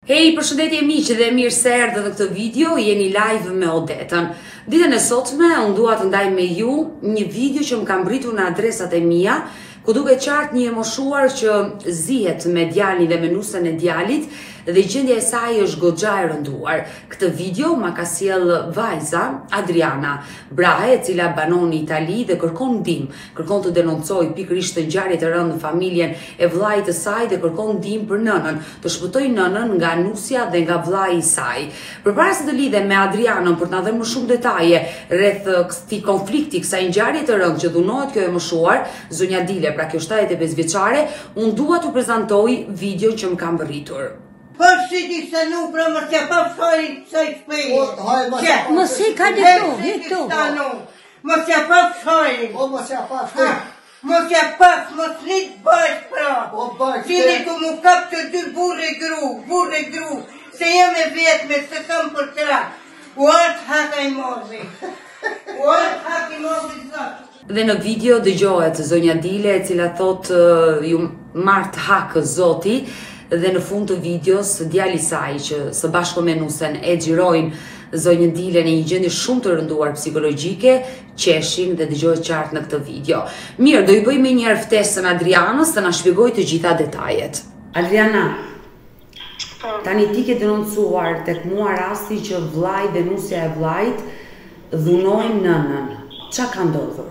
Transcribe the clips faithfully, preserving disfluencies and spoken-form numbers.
Hej, përshëndetje miq dhe mirë se erdhët në këtë video, jeni live me Odetën. Ditën e sotme, unë dua të ndaj me ju një video që më kam mbritur në adresat e mia, ku duke qartë një e moshuar që zihet me djalin dhe me nusën e djalit, dhe gjendja e saj është goxha e rënduar. Këtë video ma ka sjell vajza Adriana Brahe, e cila banon në Itali dhe kërkon ndihmë, kërkon të denoncojë pikërisht të ngjarje të rëndë në familjen e vllait të saj dhe kërkon ndihmë për nënën, të shpëtojë nënën nga nusja dhe nga vllai i saj. Përpara se të lidhem me Adrianën për të na dhënë më shumë detaje rreth këtij konflikti, kësaj ngjarje të rëndë që dhunohet kjo e moshuar, zonja Dile, pra kjo shtatëdhjetë e pesë vjeçare, unë dua t'ju prezantoj videon që më ka mbërritur. Po shiti se nuk pra më që pa fshojnë që i shpejnë. Më si ka dhe këtu, hi këtu. Më që pa fshojnë. O, më që pa fshojnë. Më që pa, më slit bëjt pra. Cili ku mu kap të dy burre gru, burre gru. Se jem e vetme, se kam për tëra. U artë haka i morri. U artë haka i morri zot. Dhe në video dëgjohet zonja Dile, e cila thot uh, ju mart hak zoti, dhe në fund të videos djali i saj që së bashku me nusen e xhirojnë zonjën Dile në një gjendje shumë të rënduar psikologjike, qeshin dhe dëgjohet qartë në këtë video. Mirë, do i bëj me një ftesën Adrianës të na shpjegojë të gjitha detajet. Adriana, tani ti ke denoncuar tek mua rasti që vllai dhe nusja e vllait dhunojnë nënën. Ç'a ka ndodhur?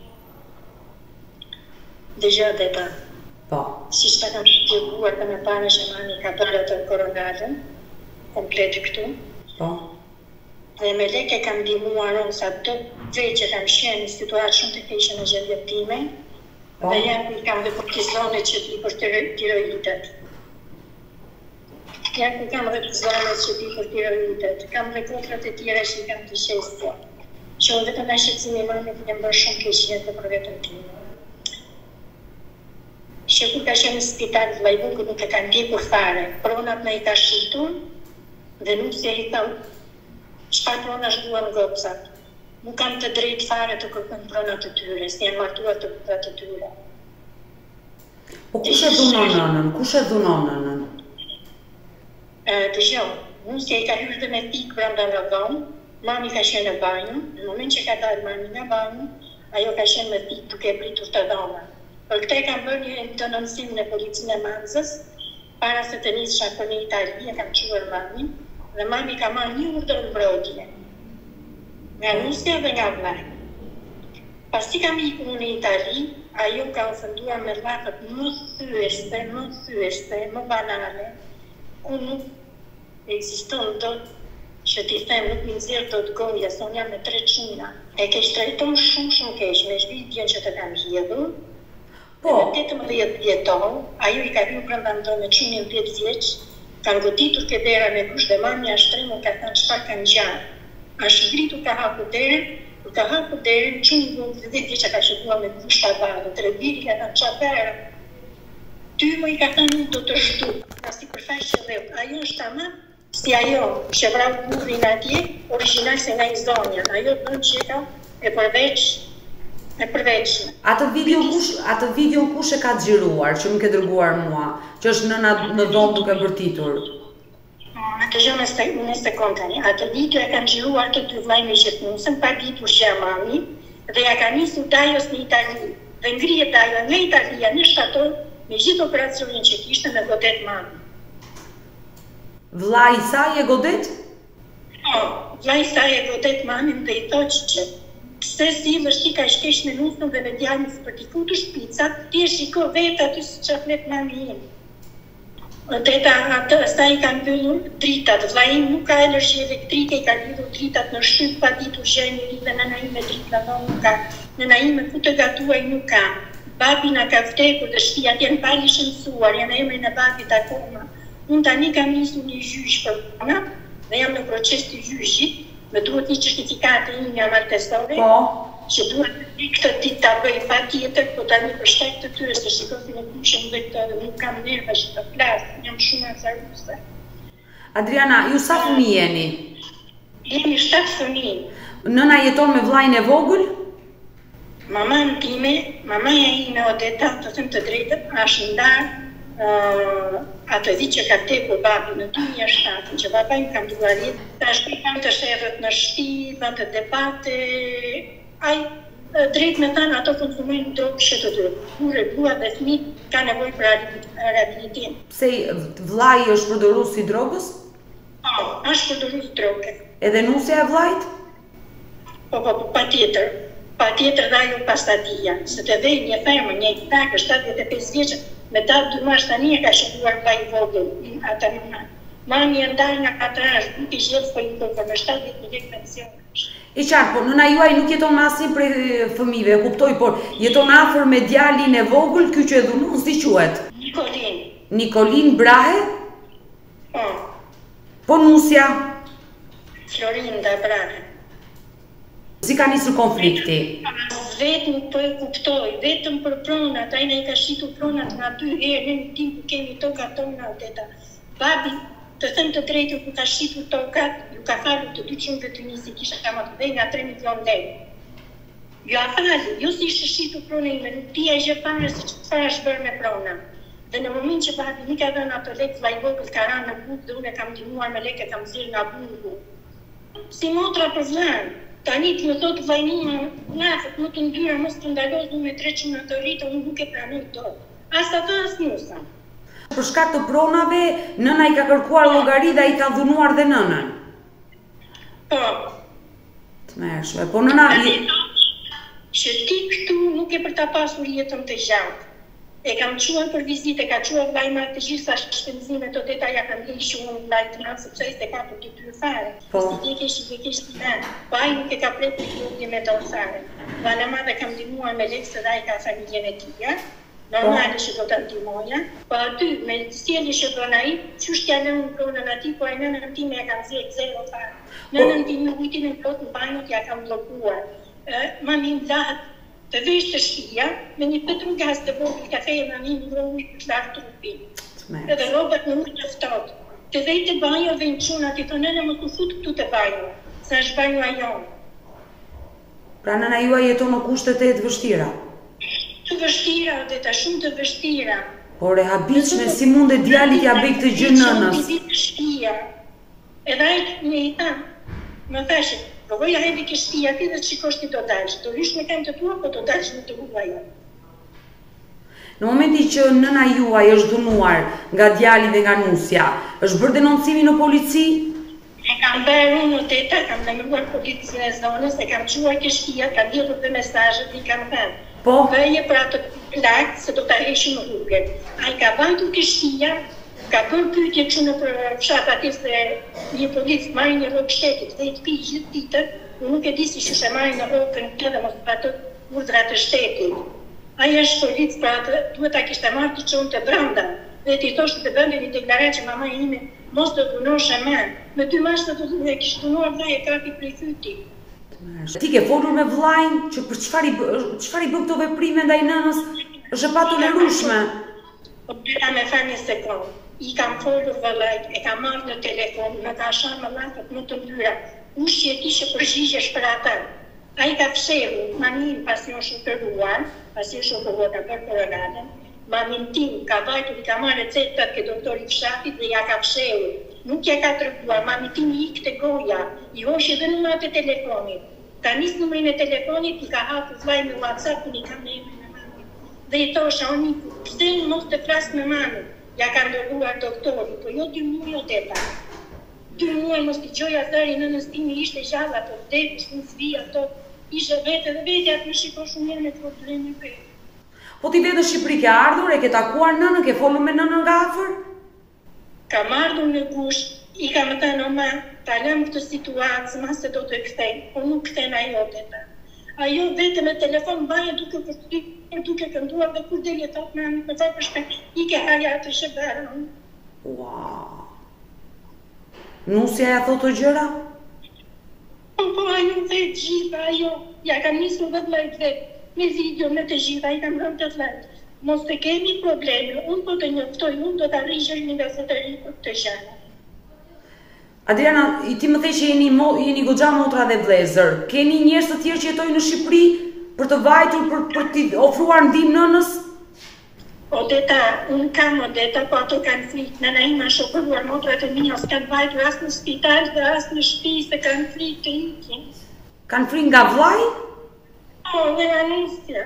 Dëgjoj Deta. Po. Si që ta kam shpjeguar për me pane që mami ka bërë të koronarën, komplet këtu. Po. Dhe me leke kam ndihmuar unë sa të vej që kam shenë në situatë shumë të keqe në gjendjen time, dhe janë i kam dhe kortizone që ti për tiroidet. Janë i kam dhe kortizone që ti për tiroidet. Kam dhe kotrat e tjera që i kam të shesë. Që unë vetëm në shqetësimi mami të kem bërë shumë keqe të për vetëm time. Që kur ka shenë në spital të Vajbukut nuk e ka ndjekur fare, pronat në i ka shqitur dhe nuk se i tha çfarë prona shduan gocat. Nuk kam të drejt fare të kërkojnë pronat të tyre, se janë martuar të pronat të tyre. Po kush e dhunon nënën? Kush e dhunon nënën? Dëgjoj, nusja i ka hyrë dhe me pikë brenda në dhomë, mami ka shenë në banjë, në moment që ka dalë mami nga banjë, ajo ka shenë me pikë duke pritur të dhoma. Për këte kam bërë një denoncim në policinë e Manzës, para se të nisha për një Itali, e kam quar mamin, dhe mami ka marrë një urdhër mbrojtje, nga nusja dhe nga vllai. Pasi kam ikur në Itali, ajo ka ofenduar me llafët më thyeste, më thyeste, më banale, ku nuk ekziston dot që t'i them nuk mi nxjerr dot goja, se unë jam me tre çuna. E keq trajton shumë shumë keq, me zhvidjen që të kam hedhur. Po. Në tetëmbëdhjetë vjetor, ajo i ka hyrë brenda ndonë me çunin dhjetë vjeç, kanë goditur ke dera me kush dhe mami ashtë tremë, ka thënë çfarë kanë gjanë. Ashtë ngritur ka hapur derën, kur ka hapur derën, çuni dhjetë vjeç ka shkuar me kush ta varë, tre viri ka thënë çfarë bërë. Ty më i ka thënë do të shtu, ka si përfaqe dhe ajo është tamam si ajo që vrau burrin atje, origjinal se nga i zonja, ajo bën çeka e përveç e përveçme. Atë video kush, atë video kush e ka xhiruar që më ke dërguar mua, që është nëna në dhomë duke bërtitur? Atë gjë në sekond tani. Atë video e kanë xhiruar të dy vllai me gjithnusën, pa ditur që jam mami, dhe ja ka nisur Dajos në Itali. Dhe ngrihet Dajo nga Italia në shtator me gjithë operacionin që kishte me godet mami. Vllai i saj e godet? Po, vllai i saj e godet mamin dhe i thotë që pse si vështi ka shkesh me nusën dhe me djalin për t'i futur shpicat, ti e shiko vetë aty si që flet mami im. Teta atë, sa i kanë mbyllur dritat, vllai im nuk ka energji elektrike, i ka lidhur dritat në shtyp, pa ditur që e njëri dhe nëna ime dritë në dhomë nuk ka, nëna ime ku të gatuaj nuk ka. Babi na ka vdekur dhe shtëpiat janë pali shëmsuar, janë emrin e babit akoma. Unë tani kam nisur një gjyq për puna dhe jam në proces të gjyqit. Me duhet një certifikate një nga maltesore, që duhet një këtë ditë të bëj pa tjetër, po tani për shkak të tyre, se shikosin e kushën dhe këtë dhe nuk kam nerva që të flasë, jam shumë azaruse. Adriana, ju sa fëmijë jeni? Jemi shtatë fëmijë. Nëna jeton me vllajin e vogël? Maman time, mamaja ime Odeta, të them të drejtën, është ndarë Uh, atë vit që ka vdekur babi në dy mijë e shtatë, që baba im ka ndruar jetë, tash kanë të sherrët në shtëpi, kanë të debate, ai drejt me thënë ato konsumojnë drogë që të dy. Kurrë, grua dhe fëmijë kanë nevojë për rehabilitim. Pse vllai është përdorues i drogës? Po, është përdorues drogë. Edhe nusja e vllait? Po, po, patjetër. Patjetër dhe ajo pastatia, se të vej një femër, një takë, shtatëdhjetë e pesë vjeçë, me ta dy mash tani e ka shkuar vllai i vogël, ata më. Mami e ndaj nga katër, nuk i gjithë për i kërë, me shtatëdhjetë mijë lekë pension. I qartë, por nëna juaj nuk jeton me asnjë prej fëmijëve, e kuptoj, por jeton afër me djalin e vogël, ky që e dhunon, si quhet? Nikolin. Nikolin Brahe? Po. Po nusja? Florinda Brahe. Si ka nisur konflikti? Vetëm po e kuptoj, vetëm për pronat, ai na i ka shitur pronat nga dy herë, në tim ku kemi tokat tona teta. Babi, të thënë të drejtën, ku ka shitur tokat, ju ka falur të dy qindë të nisi, kisha ka më të dhej nga tre milion lekë. Ju a fali, ju si ishte shitur prona ime, nuk tia gjë fare se çfarë është bërë me prona. Dhe në moment që babi nuk ka dhënë ato lekë, vllai vogël ka rënë në burg dhe unë e kam ndihmuar me lekë, kam zirë nga burgu. Si motra për vllain. Tani të më thotë vllajnima, nafët më të ndyra, mos të ndalosh me treqind në të rritë, unë nuk e pranoj dot. As ata as nusa. Për shkak të pronave, nëna i ka kërkuar llogari dhe ai ka dhunuar dhe nënën. Po. Të mërshme, po nëna... Që ti këtu nuk e për ta pasur jetën të gjatë. E kam quar për vizitë, ka quar vllajma të gjitha shpenzime të detaja kam dhënë shumë vllajt të natë, sepse ai s'e ka për të tyrë fare. Po. Si ti kesh, ti kesh ti ne. Po ai nuk e ka prekur lutje me dorë fare. Valla madhe kam ndihmuar me lekë se ai ka familjen e tij. Normale që do ta ndihmoja. Po aty me sjellje që bën ai, çush t'ja lënë pronën aty, po ai nënën time e ka nxjerr zero fare. Nënën time ujtin e plot në banjë t'ja kam bllokuar. Mami ndahet të vesh të shtëpia, me një petru gaz të vogël kafe e mami në ujë të lartë trupin. Edhe rrobat në ujë të ftohtë. Të vej të banjo dhe në çuna ti thonë nëna mos u fut këtu të banjo, sa është banjoa jonë. Pra nëna juaj jeton në kushte të vështira. Të vështira, dhe ta shumë të vështira. Por e habitshme, si mund e djalit ja bëj këtë gjë nënës? Ti të shtëpia. Edhe ai më i tha, më thashë, provoja hevi ke shtëpia ti dhe të shikosh ti do dalsh. Do hysh në kam të tua, po do dalsh në të huaj. Në momenti që nëna juaj është dhunuar nga djali dhe nga nusja, është bërë denoncimi në polici? E kam bërë unë në teta, kam nëmëruar policinë e zonës, e kam quar ke shtëpia, kam lidhur dhe mesazhet i kam thënë. Po? Veje për atë plak se do ta heshin në rrugë. Ai ka vajtur ke shtëpia, ka bërë pyetje kështu në fshat atje se një polic marrin një rrugë shtetit dhe i të pi gjithë ditën, unë nuk e di si shushe marrin në rrugën edhe mos patë urdhra të shtetit. Ai është polic për atë, duhet ta kishte marrë të çonte brenda. Dhe ti thoshte të bënte një deklaratë që mama ime mos të dhunosh më. Me dy mashtë të dhunë kishte dhunuar vllai e kapi prej fyti. Ti ke folur me vllajin që për çfarë çfarë i bën këto veprime ndaj nënës? Është pa tolerueshme. Po bëra me fal një sekond. I kam folur vllajt, e kam marrë në telefon, më ka shënë mëllatët më të ndyra. Ush që ti që përgjigjesh për ata. Ai ka fshehur mamin pasi u shëruar, pasi u shëruar ka bërë koronatën. Mamin tim ka vajtur i ka marrë recetat ke doktori fshatit dhe ja ka fshehur. Nuk ja ka treguar, mamin tim i ikte goja, i hoqi edhe numrat e telefonit. Ka nis numrin e telefonit, i ka hapur vllai në WhatsApp, unë i kam në emrin e mamin. Dhe i thosha, unë pse mos të flas me mamin? Ja ka ndërruar doktori, po jo dy muaj o teta. Dy muaj mos t'i gjoja zëri nënës timi ishte gjalla, po vdekës, në zvi ato, ishe vete dhe vete atë më shiko shumë mirë me probleme vetë. Po ti vetë në Shqipëri ke ardhur, e ke takuar nënën, ke folur me nënën nga afër? Kam ardhur në gush, i kam thënë oma, ta lëm këtë situatë, ma se do të kthej, po nuk kthen ajo teta. Ajo vete me telefon baje duke përshtypur, duke kënduar dhe kur deli thot me anë, me thot për shpe, i ke haja të shëbërën. Wow. Nusja ja thot të gjëra? Po, po, ajo dhe gjitha, ajo, ja kam nisur dhe vllajt vetë. Me video, me të gjitha, i kam rëmë të vllajt. Mos të kemi probleme, unë po të njoftoj, unë do të arrijgjër një gazetari për të gjana. Adriana, ti më thej që jeni, jeni goxha motra dhe vlezër. Keni njerëz të tjerë që jetojnë në Shqipëri për të vajtur, për, për t'i ofruar ndihmë nënës? Odeta, unë kam Odeta, po ato kanë frikë. Nëna ime është shokëruar motrat e mia, s'kanë vajtur as në spital dhe as në shtëpi, se kanë frikë të ikin. Kanë frikë nga vllai? Po, dhe nga nisja.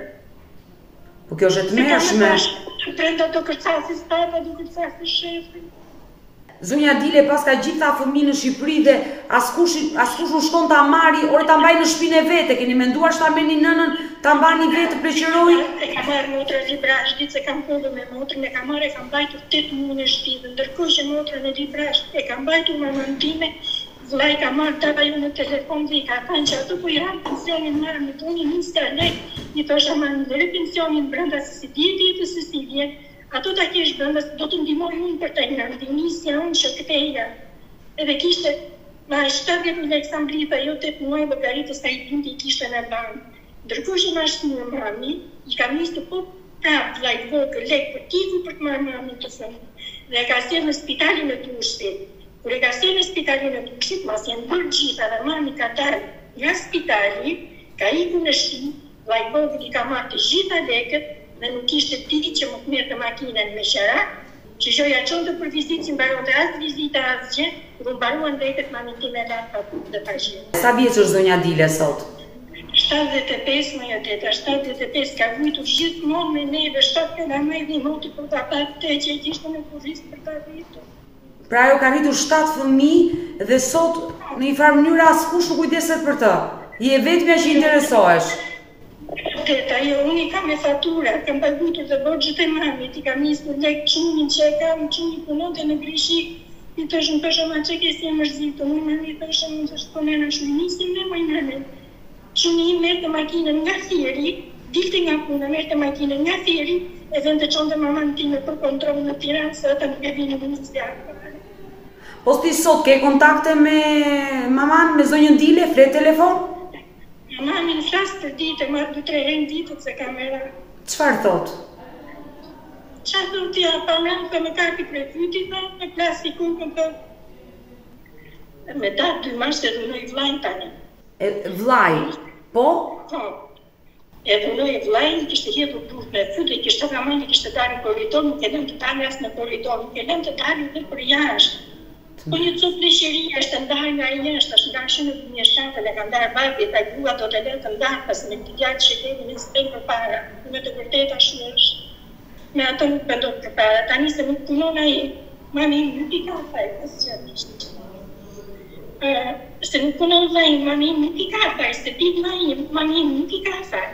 Po kjo është e tmerrshme. Të brenda do kërcasis tata, do kërcasis shefi. Zonja Dile, pas ka gjitha fëmijë në Shqipëri dhe askush askush nuk shkon ta marri, ore ta mbaj në shtëpinë e vet. Keni menduar se ta merrni nënën, ta mbani vetë pleqëroj? E kam marrë motra librash, ditë se kam folur me motrën, e kam marrë, e kam mbajtur tetë muaj në shtëpi, ndërkohë që motrën e librash e kam mbajtur mamën time, vllai ka marrë data ju në telefon dhe i ka thënë që ato po i hanë pensionin marrë me tonë njëzet lekë, i thosha ma në dhe pensionin brenda se si djetë jetë se si vjetë. Ato ta kesh brenda, do të ndihmoj unë për të ngrënë, nisja unë që këteja. Edhe kishte, ma shtatëdhjetë mijë lekë sa mbrita, jo tetë muaj llogaritës sa i bindi i kishte në bankë. Ndërkohë që ma shtunë mami, i kam nisë po prapë vllai vogël lekë për tiku për të marrë mami të fëmijë. Dhe e ka sjellë në spitalin e Durrësit. Kur e ka sjellë në spitalin e Durrësit, mas janë bërë gjitha dhe mami ka dalë nga spitali, ka ikur në shtëpi, vllai vogël i ka marrë të gjitha lekët dhe nuk ishte ditë që më të merrte makinën me qera, që gjoja qonte për vizitë, si mbaronte as vizita as gjë, kur mbaruan lekët mamin time la faturë dhe paqe. Sa vjeç është zonja Dile sot? shtatëdhjetë e pesë më joteta, shtatëdhjetë e pesë ka vujtur gjithmonë me neve, shtatë këna me dhe moti për ta patë të që e kishtë në kurrisë për ta rritur. Pra ajo ka rritur shtatë fëmijë dhe sot në një farë mënyrë askush nuk kujdeset për të. Je vetmja që interesohesh. Teta, jo, unë i kam me fatura, kam pagutur dhe borxhet e mamit, i kam nisur lek çunin që e kam, çuni punonte në Grishik, i thëshëm thëshëm a që ke si e mërzitur, unë mami thëshëm unë thëshë ponena shumë nisim me moj mami. Çuni i merrte makinën nga Thieri, dilte nga puna, merrte makinën nga Thieri, e vende çonte maman time për kontroll në Tiranë, se ata nuk e vinin në nisja. Po ti sot ke kontakte me maman, me zonjën Dile, flet telefon? Mami në flasë për ditë, marrë dy tre herë në ditët se kamera. Çfarë thot? Çfarë thot ja, pa mërë për më kapi për e fyti, me plasë i kukën për... Me datë dy mars e dhunoj vlajnë tani. E vlaj, po? Po. E dhunoj vlajnë, kishte hedhur burë me fytë, kishte kamani, kishte dalë në korridor, nuk e lëm të dalë as në korridor, nuk e lëm të dalë dhe për jashtë. Po një copë pleqëria është ndarë nga i jashtë, është ndarë shumë në një shtatë, dhe ka ndarë barbi, ta grua do të letë ndarë, pas me të gjatë që kemi në stejnë për para, me të vërteta shumë është. Me ato nuk pëndot për para, tani se nuk punon a i, mami nuk i ka faj, pas që ishtë. Se nuk punon dhe i, mami nuk i ka faj, se dit ma i, mami nuk i ka faj.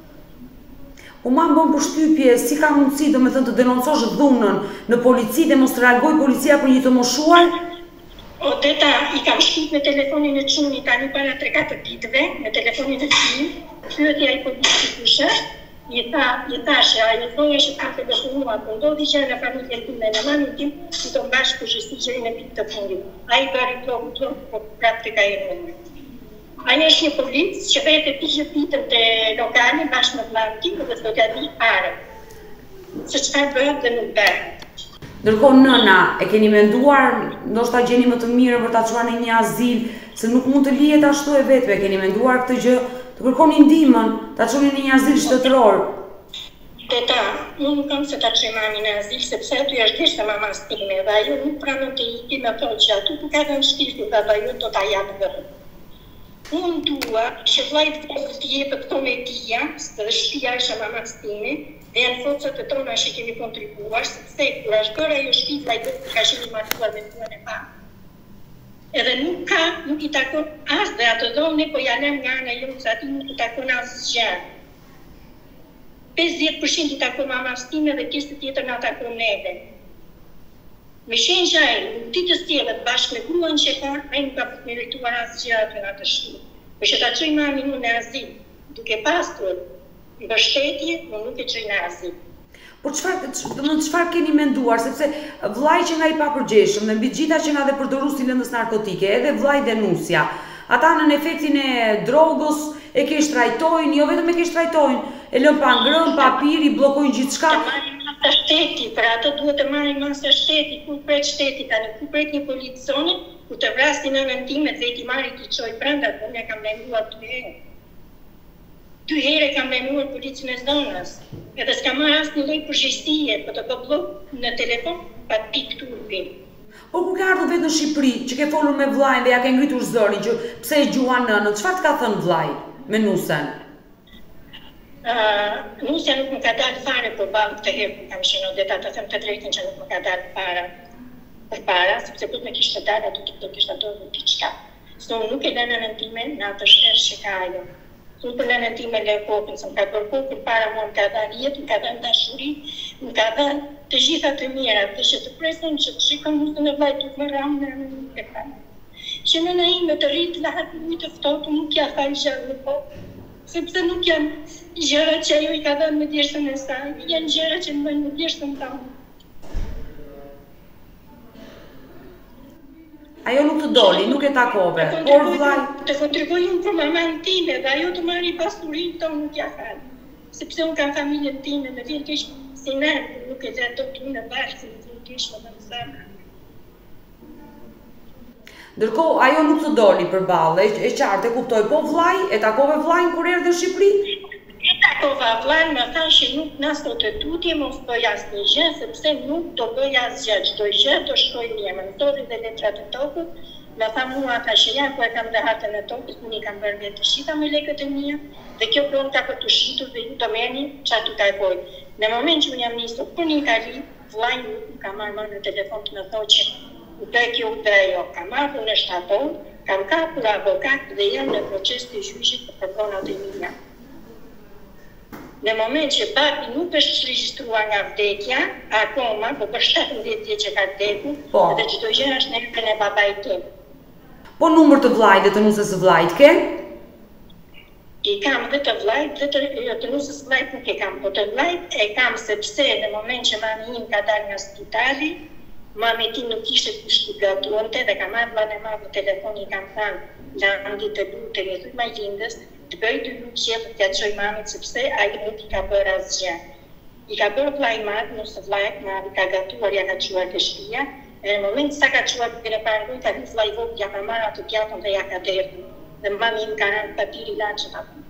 U ma më bën përshtypje, si ka mundësi do me thënë të denoncosh dhunën në polici dhe mos të reagoj policia për një të moshuar? O, teta, i kam shkit me telefonin e quni tani para tre katër ditëve, me telefonin e quni, pyetja i polici kushe, i tha, i thashe, a i thoja që ka telefonua, po ndodhi që në familjen time, në mamin tim, i të mbash përgjësi që i në pitë të fundit. A i bari blok, blok, po prap të ka i rëmë. Ajo është një policë që vetë e pishë pitën të lokali bashkë me vllajën tim dhe s'do t'ja di fare. Se çfarë bëhet dhe nuk bëhet. Ndërkohë nëna, e keni menduar, ndoshta gjeni më të mirë për ta çuar në një azil, se nuk mund të lihet ashtu e vetme, e keni menduar këtë gjë, të kërkoni ndihmën, ta çoni në një azil shtetëror. Teta, unë nuk kam se ta çoj mamin në azil, sepse aty është thjesht mamas time, dhe ajo nuk pranon të iki me thonë që aty ku ka dhënë shpirtin dhe ajo do ta japë vërë. Unë dua që vllajt vogël të jepet komedia, se dhe shtëpia është e mamas time, dhe janë forcat e tona që kemi kontribuar, sepse kur është bërë ajo shtëpi vllajt vogël ka qenë i martuar me tuan e pa. Edhe nuk ka, nuk i takon as dhe ato dhone, po ja lëm nga ana jonë se aty nuk i takon asgjë. pesëdhjetë përqind i takon mamas time dhe pjesë tjetër na takon neve. Me shenjë që ai nuk ti të sjellët bashkë me gruan që ka, ai nuk ka merituar asgjë aty në atë shtëpi. Por që ta çoj mamin në azil, duke pasur mbështetje, unë nuk e çoj në azil. Por çfarë, domethënë çfarë keni menduar, sepse vllai që nga i papërgjeshëm dhe mbi gjitha që nga dhe përdoruesi i lëndës narkotike, edhe vllai dhe nusja, ata në efektin e drogës e ke shtrajtojnë, jo vetëm e ke shtrajtojnë, e lën pa ngrënë, pa pirë, i bllokojnë gjithçka. Të shteti, për ato duhet të marrin masë shteti, ku pret shteti tani, ku pret një policone, ku të vrastin nënën time dhe ti marri t'i qoj brenda, po ne kam lejnduar të herë. dy herë kam lajmëruar policën e zonës. Edhe s'ka marrë asnjë lek për shëstije, po të blok në telefon pa pik turpin. Po kur ke ardhur vetë në Shqipëri, që ke folur me vllajin dhe ja ke ngritur zërin, që pse e gjuan nënën, çfarë të ka thënë vllai me Nusen? Uh, Nusja nuk më ka dalë fare për balë këtë herë, kam shënë deta të them të drejtën që nuk më ka dalë para për para, sepse për me kishtë të dalë, ato të kishtë ato në t'i qka. So nuk e lënën në time në atë shterë që ka ajo. Nuk për lënën time le kokën, se më ka bërë kokën para mua, më ka dalë jetë, më ka dalë dashuri, më ka dalë të gjitha të mira, dhe që të presën që të shikon nusën e vlajtë të më ramë në nuk e ka. Që në në ime të rritë lahat një të ftotu, nuk ja falë gjërë në po, sepse nuk janë gjëra që ajo i ka dhënë me djeshtën e saj, janë gjëra që në bëjnë me djeshtën tonë. Ajo nuk të doli, nuk e takove, por vllai... Të kontribuoj unë për mamën time dhe ajo të marri pasurinë tonë nuk ja falë. Sepse unë kam familjen time, me vjen kesh si ne, nuk e dhe do të unë në bashkë, se me vjen kesh më dhe më zëmë. Ndërkohë, ajo nuk të doli për balë, e qartë e kuptoj, po vllai, e takove vllajin kur erdhi në Shqipëri? E takova vllajin, më thanë që nuk na sot të tutje, mos bëj asnjë gjë, sepse nuk do bëj asgjë, çdo gjë do shkoj mirë, më mësori dhe letrat e tokës, më tha mua ata që janë, ku e kam dhe hartën e tokës, unë i kam bërë vetë të shita me lekët e mia, dhe kjo pronta për të shitur dhe ju të merrni çfarë t'u kajpoj. Në moment që unë jam nisur për një kali, vllai nuk ka marrë më në telefon të më thotë që u bë kjo, u bë ajo, ka marrë në shtator, kam kapur avokat dhe jam në proces të gjyqit për pronat e mia. Në moment që babi nuk është regjistruar nga vdekja, akoma, po për shtatëmbëdhjetë vjet që ka vdekur, dhe çdo gjë është në emrin e babait tim. Po numër të vllajt dhe të nusës së vllajt ke? I kam dhe të vllajt dhe të, jo, të nusës së vllajt nuk e kam, po të vllajt e kam sepse në moment që mami im ka dalë nga spitali, mami tim nuk ishte kush t'i gatuante dhe ka marrë vllain e madh në telefon, i kam thënë, Landi të lutem, i thuj majlindës, të bëj dy lutje për t'ja çoj mamit sepse ai nuk i ka bërë asgjë. I ka bërë vllai i madh, nëse vllai i ka gatuar, ja ka çuar te shtëpia, e në moment sa ka çuar në parangoj, ka vënë vllai i vogël, ja ka marrë atë pjatën dhe ja ka derdhur. Dhe mami im ka rënë papir ilaçet aty.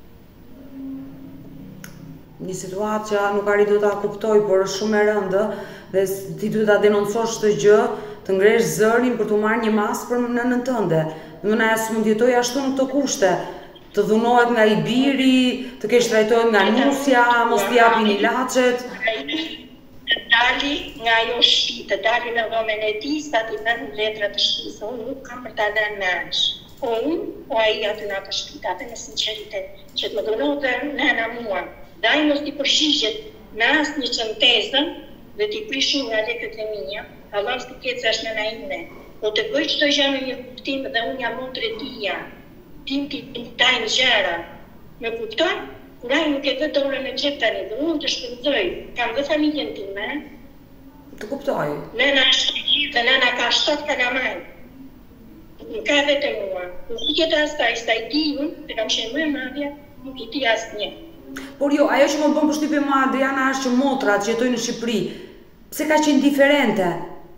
Një situatë që nuk arrit do ta kuptoj, por është shumë e rëndë dhe ti duhet ta denoncosh këtë gjë, të ngresh zërin për të marrë një masë për nënën tënde. Nëna ja s'mund jetoj ashtu në këto kushte. Të dhunohet nga i biri, të kesh trajtohet nga nusja, mos t'i japin ilaçet. Të dali nga ajo shtëpi, të dali në dhomën e tij, sa t'i vënë letrat të shtëpisë, unë nuk kam për ta lënë me aq. O unë, o ai aty në atë shtëpi, atë me sinqeritet, që të më dhunohet dhe nëna mua. Dhe ai mos t'i përgjigjet me asnjë çëntesën dhe t'i prishin nga lekët e mia, Allah s't'i ketë është nëna ime. Po të bëj çdo gjë me një kuptim dhe unë jam motre e tija. Tim t'i tajnë gjëra. Me kupton? Kur ai nuk e vë dorën e xhep tani, dhe unë të shpenzoj. Kam dhe familjen time. Të kuptoj. Nëna është gjithë dhe nëna ka shtat kalamaj. Nuk ka vetë mua. Nuk i ketë asaj, sa i di unë, dhe kam qenë më e madhja, nuk i di asnjë. Por jo, ajo që më bën përshtypje mua Adriana është që motrat që jetojnë në Shqipëri, pse ka qenë diferente?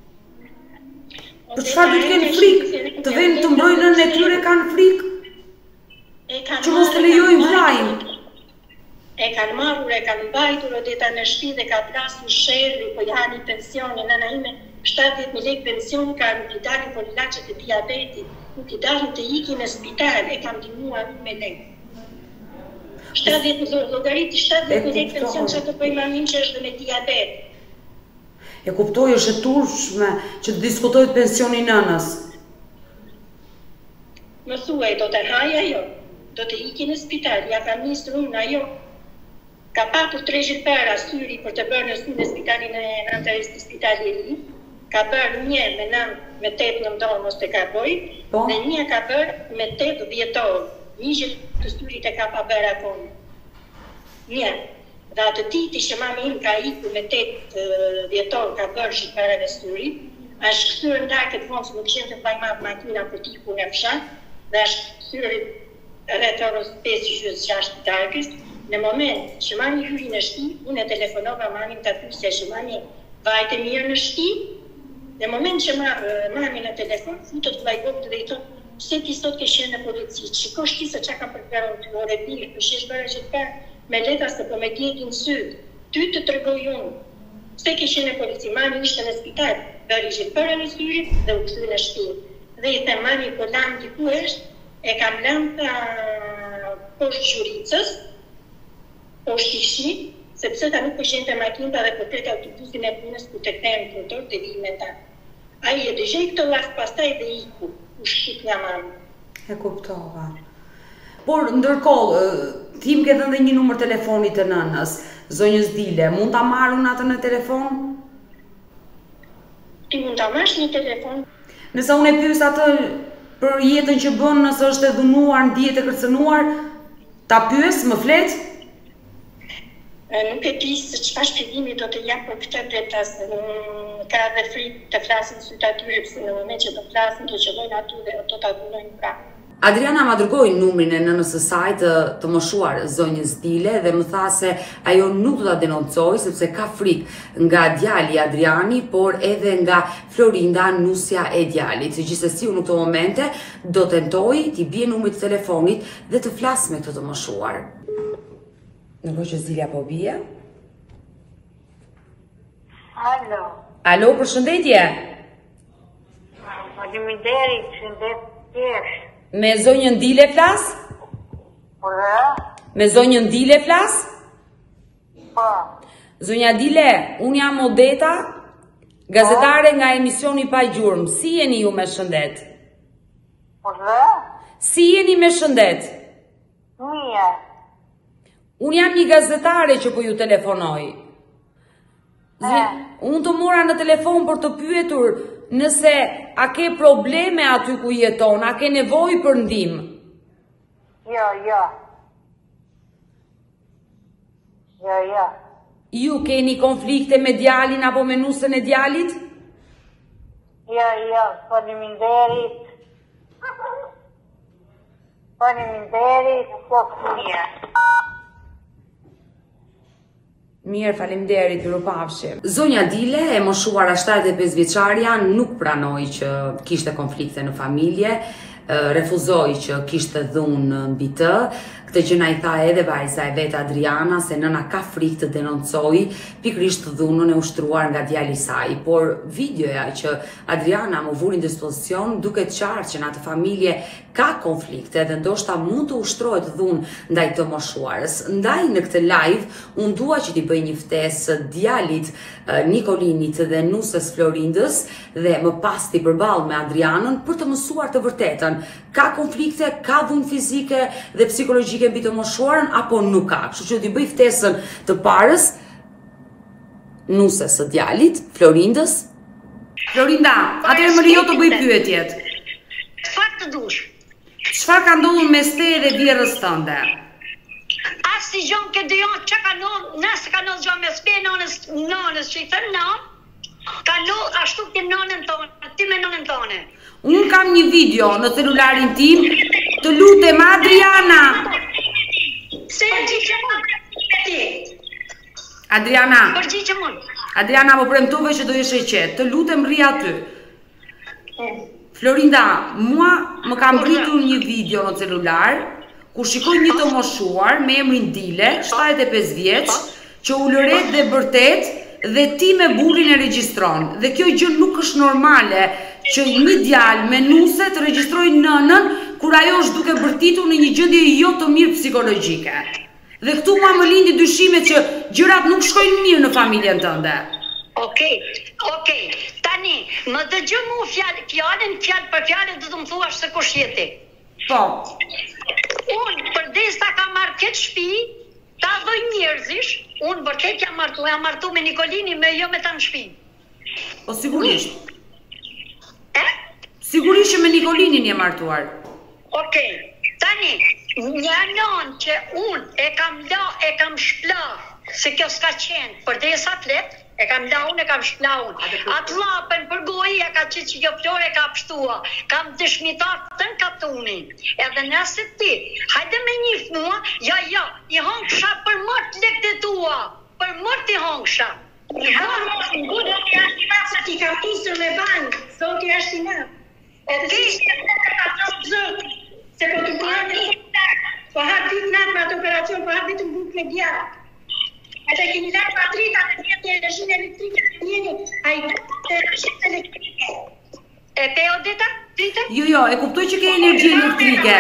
Për çfarë duhet të kenë frikë? Të vënë të mbrojnë nënën e tyre kanë frikë? Që mos të lejojnë vllajin. E kanë marrur, e kanë mbajtur odeta në shtëpi dhe ka plasur sherri, po i hani pensionin, nëna ime shtatëdhjetë mijë lekë pension ka, nuk i dalin për ilaçet e diabetit, nuk i dalin të ikin në spital, e kam ndihmuar me lekë. shtatëdhjetë mijë llogarit, shtatëdhjetë mijë lekë pension që të bëj mamin që është me diabet. E kuptoj, është e turshme që të diskutojë pensioni nënës. Më thuaj, do të haj ajo, do të iki në spital, ja ka nisur unë ajo. Ka patur tre gjilpera syri për të bërë në sy në spitalin e Antares të spitali e ri. Ka bërë një me nëmë me tetë në mdorë mos të ka boj, dhe një ka bërë me tetë vjetorë. Një gjilë të syrit e ka pa bërë akon. Një. Dhe atë diti që mami im ka iku me tetë vjetorë ka bërë gjilpera në syrit, është kësyrë nda këtë vonë që nuk qenë të bajmat makina për t'iku në fshat, dhe është kësyrë rreth orës pesë gjys gjashtë darkës. Në moment që mami hyri në shtëpi, unë e telefonova mamin të pyesja që mami vajte mirë në shtëpi, Në moment që mami në telefon, futët vllajgokët dhe i thotë, pse ti sot ke qenë në polici, shikosh ti se çka kam përgatitur ty, ore bile, po shesh bërë që ka me letra se po me djegin syt. Ty të tregoj unë. Pse ke qenë në polici? Mami ishte në spital, bëri gjithë në syrit dhe u kthy në shtëpi. Dhe i them mami po lam ti ku është? E kam lënë poshtë zhuricës, poshtë ishi, sepse ta nuk përshente makinta dhe përtet autobusin e punës ku të kthehem kontor të vi me ta. Ai e dëgjoi këtë rast pastaj dhe iku, u shqip nga mami. E kuptova. Por ndërkohë, ti më ke dhënë dhe një numër telefoni të nënës, zonjës Dile, mund ta marr unë atë në telefon? Ti mund ta marrësh një telefon? Nëse unë e pyes atë për jetën që bën, nëse është e dhunuar, ndihet e kërcënuar, ta pyes, më flet? Nuk e di se çfarë shpjegimi do të jap për këtë detas, ka dhe frikë të flasin syt atyre, pse në moment që do flasin, do qellojnë aty dhe do ta dhunojnë prapë. Adriana ma dërgoi numrin e nënës së saj të, të moshuar zonjës Dile dhe më tha se ajo nuk do ta denoncoj sepse ka frikë nga djali i Adriani, por edhe nga Florinda, nusja e djalit. Gjithsesi unë në këto momente do tentoj t'i bie numri të telefonit dhe të flas me këtë të moshuar. Ndërkohë që Zilja po bie. Alo. Alo, përshëndetje. Faleminderit, shëndetje. Me zonjën Dile flas? Po. Dhe? Me zonjën Dile flas? Po. Zonja Dile, unë jam Odeta, gazetare nga emisioni Pa Gjurmë. Si jeni ju me shëndet? Po dhe? Si jeni me shëndet? Mirë. Unë jam një gazetare që po ju telefonoj. Unë të mora në telefon për të pyetur nëse a ke probleme aty ku jeton, a ke nevojë për ndihmë? Jo, jo. Jo, jo. Ju keni konflikte me djalin apo me nusën e djalit? Jo, jo, faleminderit. Faleminderit, po mirë. Mirë, faleminderit, ju rupafshim. Zonja Dile, e moshuara shtatëdhjetë e pesë vjeçaria, nuk pranoi që kishte konflikte në familje, refuzoi që kishte dhunë mbi të. Këtë që na i tha edhe vajza e vet Adriana, se nëna ka frikë të denoncojë pikërisht dhunën e ushtruar nga djali i saj. Por videoja që Adriana më vuri në dispozicion duket qartë që në atë familje ka konflikte dhe ndoshta mund të ushtrohet dhunë ndaj të moshuarës. Ndaj në këtë live, unë dua që t'i bëj një ftesë djalit Nikolinit dhe nusës Florindës dhe më pas t'i përballë me Adrianën për të mësuar të vërtetën. Ka konflikte, ka dhunë fizike dhe psikologjike mbi të moshuarën apo nuk ka? Kështu që t'i bëj ftesën të parës nusës së djalit, Florindës. Florinda, atëherë më lejo të bëj pyetjet. Çfarë të dush? Çfarë ka ndodhur mes teje dhe vjerrës tënde? Asë gjon që dëjon që ka nënë, nëse ka nënë gjon me spe nënës, nënës që i thënë nënë, ka nënë ashtu të nënën tonë, ti me nënën tonë. Unë kam një video në celularin tim, të lutem Adriana. Se e gjithë mund, ti. Adriana. Për gjithë mund. Adriana, më premtove që do jeshe qetë, të lutem rri aty. Florinda, mua më kam mbritur një video në celular, ku shikoj një të moshuar me emrin Dile, shtatëdhjetë e pesë vjeç, që u lëret dhe bërtet dhe ti me burrin e regjistron. Dhe kjo gjë nuk është normale që një djalë me nuse të regjistrojë nënën kur ajo është duke bërtitur në një gjendje jo të mirë psikologjike. Dhe këtu mua më lindi dyshime që gjërat nuk shkojnë mirë në familjen tënde. Okej, okej. Tani, më dëgjoj mua fjalë, fjalën fjalë për fjalë do të më thuash se kush je ti. Po. Unë përdesa ka marrë këtë shtëpi, ta dhoj njerëzish, unë vërtet jam martu, jam martu me Nikolinin, me jo me ta në shtëpi. Po sigurisht. E? Sigurisht që me Nikolinin je martuar. Okej, tani, një anon që unë e kam la, e kam shpla, se kjo s'ka qenë, përdesa flet, e kam la unë, e kam shpla unë. Atë lapen për gojë, e ka qitë që kjo flore e ka pështua. Kam dëshmitar të në kaptunin. Edhe nëse ti, hajde me njifë mua, ja, ja, i hongsha për mërt lekët e tua. Për mërt i hongsha. Gudë të ashtë i matë se ti ka tisër me banjë, zoti ashtë i matë. Edhe si shtë të të patronë zoti, se po të bërë në po hapë ditë natë me atë operacion, po hapë ditë në bukë me djarë. Edhe keni lartë matrita me djetë të energjin elektrike të njeni, a i të energjin elektrike. E te Odeta? Drita? Jo, jo, e kuptoj që ke energji elektrike.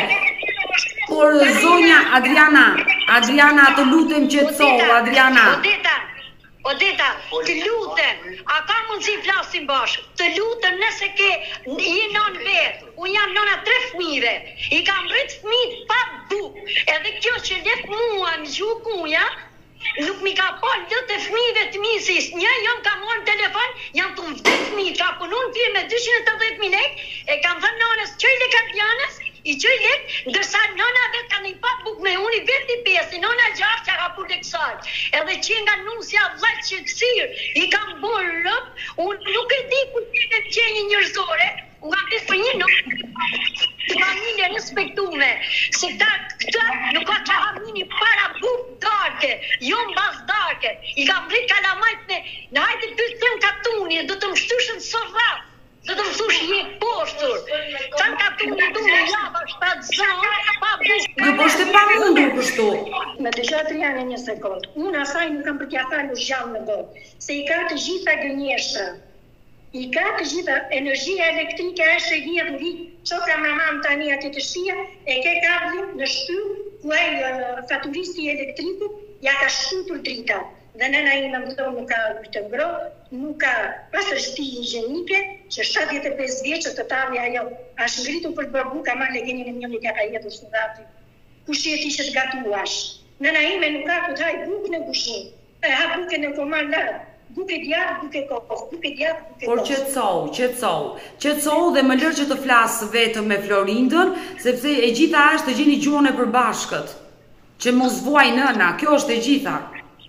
Por zonja Adriana, Adriana të lutem qetësohu, Adriana. Odeta, Odeta, të lutem, a ka mundësi flasim bashkë, të lutem nëse ke i non vetë, unë jam nona tre fëmijëve, i kam rritë fëmijët pa bukë, edhe kjo që let mua në gjukunja, nuk mi ka pa lëtë e fëmijëve të misis, një jam ka morë në telefon, jam të vdek fëmijët, ka punu në firë me dyqind e tetëdhjetë mijë lekë, e kam thënë nonës qëj lek Adrianës, i qëj lek, ndërsa nona vetë ka një pa bukë me unë i vetë i pesi, nona gjashtë që ka për leksar, edhe që nga nusja vlet që kësirë, i kam bërë rëpë, unë nuk e di ku të të qenjë njërzore, unë kam të për një nuk të familje respektume, se këta, këta nuk ka që hamini para bukë darke, jo mbas darke, i kam rritë kalamajt me, në hajtë të të të katuni, do të më shtushën sërrat, do të më thush je postur, të në katuni du me java shtatë zonë, pa bukë. Jo, po është e pa mundur kështu. Me të gjatë janë një sekundë, unë asaj nuk kam për t'ja thalu gjallë në botë, se i ka të gjitha gënjeshtra, i ka të gjitha energjia elektrike është e vjetë në vitë, që ka mamam tani atë të shia, e ke kablin në shtyr, ku e faturisti elektriku, ja ka shtutur drita. Dhe nëna i në mëdo nuk ka të ngro, nuk ka pasërshti higjenike, që shtatëdhjetë e pesë vjeqë të tali ajo, ashtë ngritu për bërbu, ka ma legenin e mjëni ka ka jetu së dhati. Kushjet ishe të gatuash. Nëna ime nuk ka ku të hajë bukë në kushin, e ha buke në komar lartë, buke djarë, buke kohë, buke djarë, buke kohë. Por qetësohu, qetësohu, qetësohu dhe më lërë që të flasë vetëm me Florindën, sepse e gjitha është të gjeni gjuhën e përbashkët, që mos vuaj nëna, kjo është e gjitha.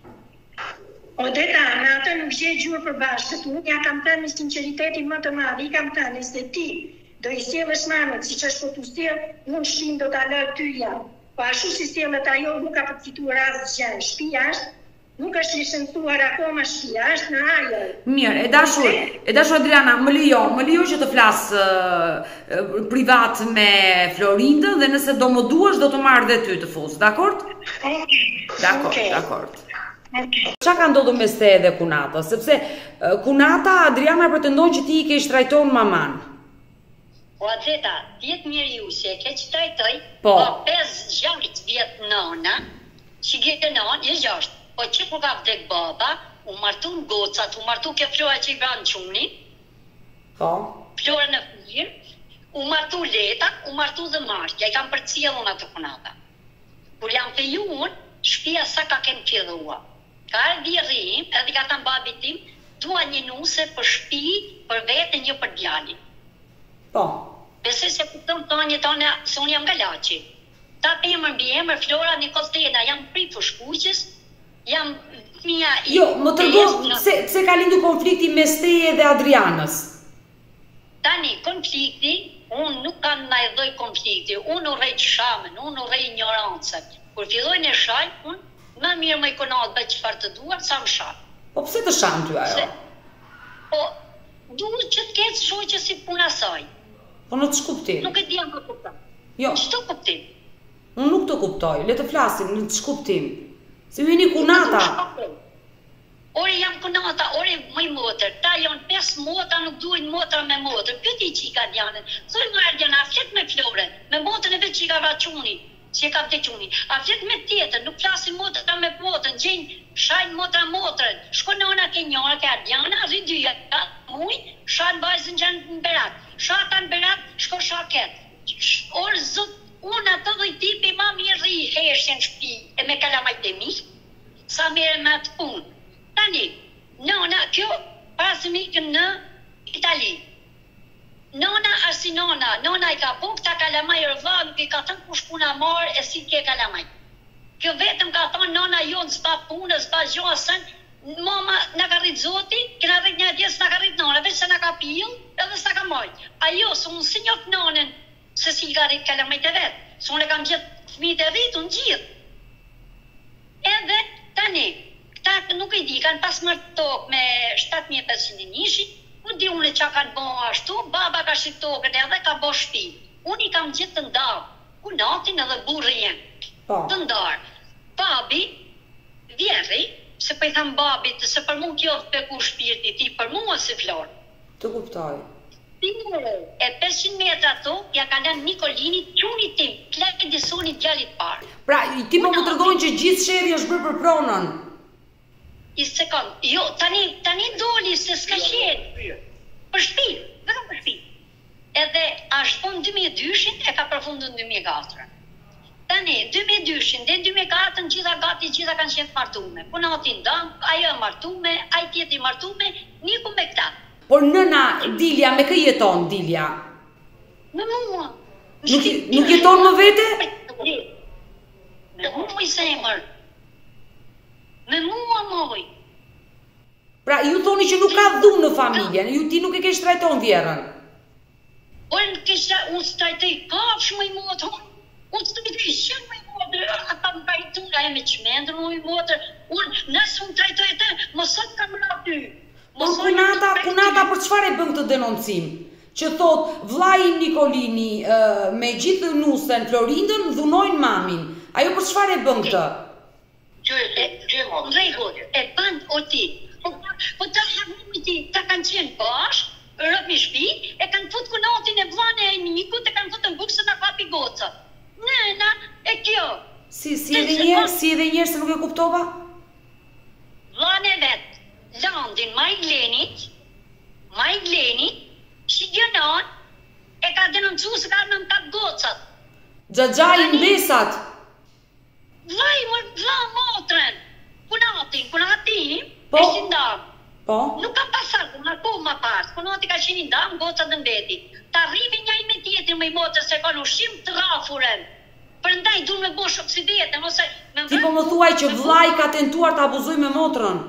Odeta, në atë nuk gjej gjurë për bashkët, unë ja kam thënë me sinceritetin më të madh, i kam thënë se ti do i sjellësh mamët, siç është po tu sjell, unë shim do ta lë ty jam. Po ashtu si sjellet ajo nuk ka përfituar asgjë. Shtëpia është, nuk është licencuar akoma shtëpia, është në ajër. Mirë, e dashur, e dashur Adriana, më lejo, më lejo që të flas uh, privat me Florindën dhe nëse do më duash do të marr dhe ty të fus, dakord? Okej. Dakord, Okay. dakord. Okay. Qa ka ndodhur mes te dhe Kunata? Sepse uh, Kunata, Adriana pretendon që ti i ke shtrajton maman. Po Adeta, djetë njeri u që e ke që trajtoj, Po. po pesë gjashtë vjetë nëna, që gjithë nënë, je gjashtë, po që kur ka vdek baba, u martu në gocat, u martu ke Flora që i vranë quni, Po. Flora në firë, u martu leta, u martu dhe markja, i kam për cilën atë Kunata. Kur jam të ju unë, shpia sa ka kenë fillua. Ka e vjerrim, edhe ka thënë babit tim, dua një nuse për shtëpi, për vete një për djalin. Po. Besoj se kupton tani tonë se unë jam nga Laçi. Ta të emër mbi emër Flora Nikolstena, jam prit fushkuqës, jam fëmia i. Jo, më tërgo, pse, pse ka lindur konflikti mes teje dhe Adrianës? Tani, konflikti, unë nuk kam ndaj lloj konflikti, unë urrej shamën, unë urrej ignorancën. Kur filloj në shaj, unë më mirë më i konat bëj çfarë të duar, sa më shaj. Po pse të shan ty ajo? Po, duhet që të ketë shoqë si puna saj. Po në të shkuptim? Nuk e di më kupton. Jo. Në çdo kuptim? Unë nuk të kuptoj, le të flasim në të shkuptim. Si ju jeni Kunata? Ore jam Kunata, ore më i motër. Ta janë pesë mota, nuk duhen motra me motër. Pyeti çika Dianën. Thoj më Ardiana, flet me Florën, me motrën e vet që i ka vraquni. Që e ka vdequni. A flet me tjetër, nuk flasin motra me motën, gjejnë shajnë motra motrën. Shko nëna ke njëra ke Ardiana, rri dyja, muj, shajnë vajzën që në berat. Shata në berat, shko shaket. Orë zot, unë atë dhe i tipi ma mirë rri heshjen shpi e me kalamajt e mi, sa mere me atë punë. Tani, nëna, kjo pasëm ikën në Itali. Nona është si nona, nona i ka po këta kalamaj rëva, nuk i ka thënë kush puna marë e si ke kalamaj. Kjo vetëm ka thonë nona jonë s'pa punë, s'pa gjohësën, mama në ka rritë zoti, këna rritë një djesë në ka rritë nona, veç se në ka pijën edhe s'na ka majtë. Ajo, së unë si njot nonën se si ka rritë kalamajt e vetë, së unë e kam gjithë fëmijët e rritë, unë gjithë. Edhe tani, ta nuk e di, kanë pas marrë tokë me shtatë mijë e pesëqind nishi, ku di unë që kanë bon ashtu, baba ka shqit tokën edhe ka bo shtëpi. Unë i kam gjithë të ndarë, ku natin edhe burri jenë, të ndarë. Babi, vjerri, se për i thamë babit, se për mu kjo të peku shpirti ti, për mu si Florë. Të kuptoj. E pesëqind metra tokë, ja ka lënë Nikolinit, qunit tim, klejt disonit djallit parë. Pra, ti po më të rëgojnë që gjithë sheri është bërë për pronën. I sekund, jo, tani, tani doli se s'ka qenë. Për shtëpi, vetëm për shtëpi. Edhe a shpon dy mijë e dyshin e ka përfunduar dy mijë e katërt. Tani, dy mijë e dyshin dhe dy mijë e katërt gjitha gati, gjitha kanë qenë martume. Punati ndan, ajo e martume, ai tjetri martume, niku me këta. Por nëna Dilja, me kë jeton Dilja? Me mua. Nuk, nuk jeton më vete? Me mua i zemër. Me mua moj. Pra, ju thoni që nuk ka dhunë në familjen, ju ti nuk e ke shtrajton vjerën. Unë kisha, unë shtrajtoj kafsh më i motër, unë shtrajtoj shenë më i motër, ata më kajtura e me qmendër më i motër, unë nësë unë trajtoj e të, mësot kam ratu. Por kunata, kunata për çfarë e bën këtë denoncim? Që thot, vllai im Nikolini me gjithë nusen Florindën dhunojnë mamin. Ajo për çfarë e bën këtë? Në rregull, e bën o ti. Po ta hamimi ti, ta kanë qenë bashkë, rëp një shpi, e kanë fut kunatin e vlane e nikut, e kanë fut në bukë se ta kapi goca. Nëna, e kjo. Si, si edhe njerë, si edhe njerë se nuk e kuptova? Vlane vetë, landin Majglenit, Majglenit, shigjonon, e ka denoncu se ka në kap gocat. Xhaxha i mbesat. Vlaj më vla motrën, kunatin, kunatin, po, e si ndam. Po? Nuk ka pasar, më po më pas, kunati ka qenë ndam, gocat në mbeti. Ta rrivi një i me tjetër me i motrë se ka në ushim të rafurën. Përndaj du me bosh oksidete, ose... Ti po më thuaj që vllai ka tentuar të abuzoj me motrën.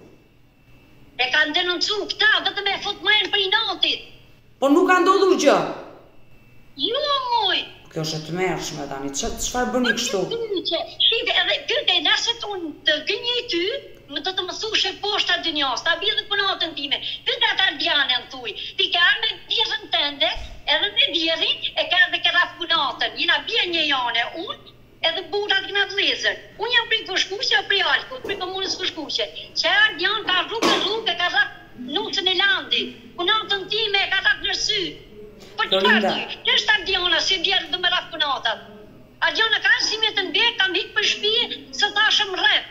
E kanë denoncu këta, vetëm e fut mëjnë për i natit. Po nuk ka ndodhur gjë? Jo, moj. Kjo është e të mërshme, tani, çfarë bëni kështu? Shive, edhe pyte, nëset unë të gënjej ty, më do të më thushe poshta dynjas, ta bidhe punatën time. Pyte ata djane në thuj, ti ka me djerën tënde, edhe me djerin, e ka dhe këra punatën. Jina bje një jane, unë, edhe burat këna vlezër. Unë jam prej Vëshkuqe, prej Alkut, prej komunës Vëshkuqe. Qërë djanë ka rrugë rrugë, ka rrugë nutën e landi. Punatën time ka rrugë nërsy. Për të partë, që është ta djona, si djerë dhe me rafë punatat. A djona ka në simet në bje, kam hikë për shpije, se thashëm rrep.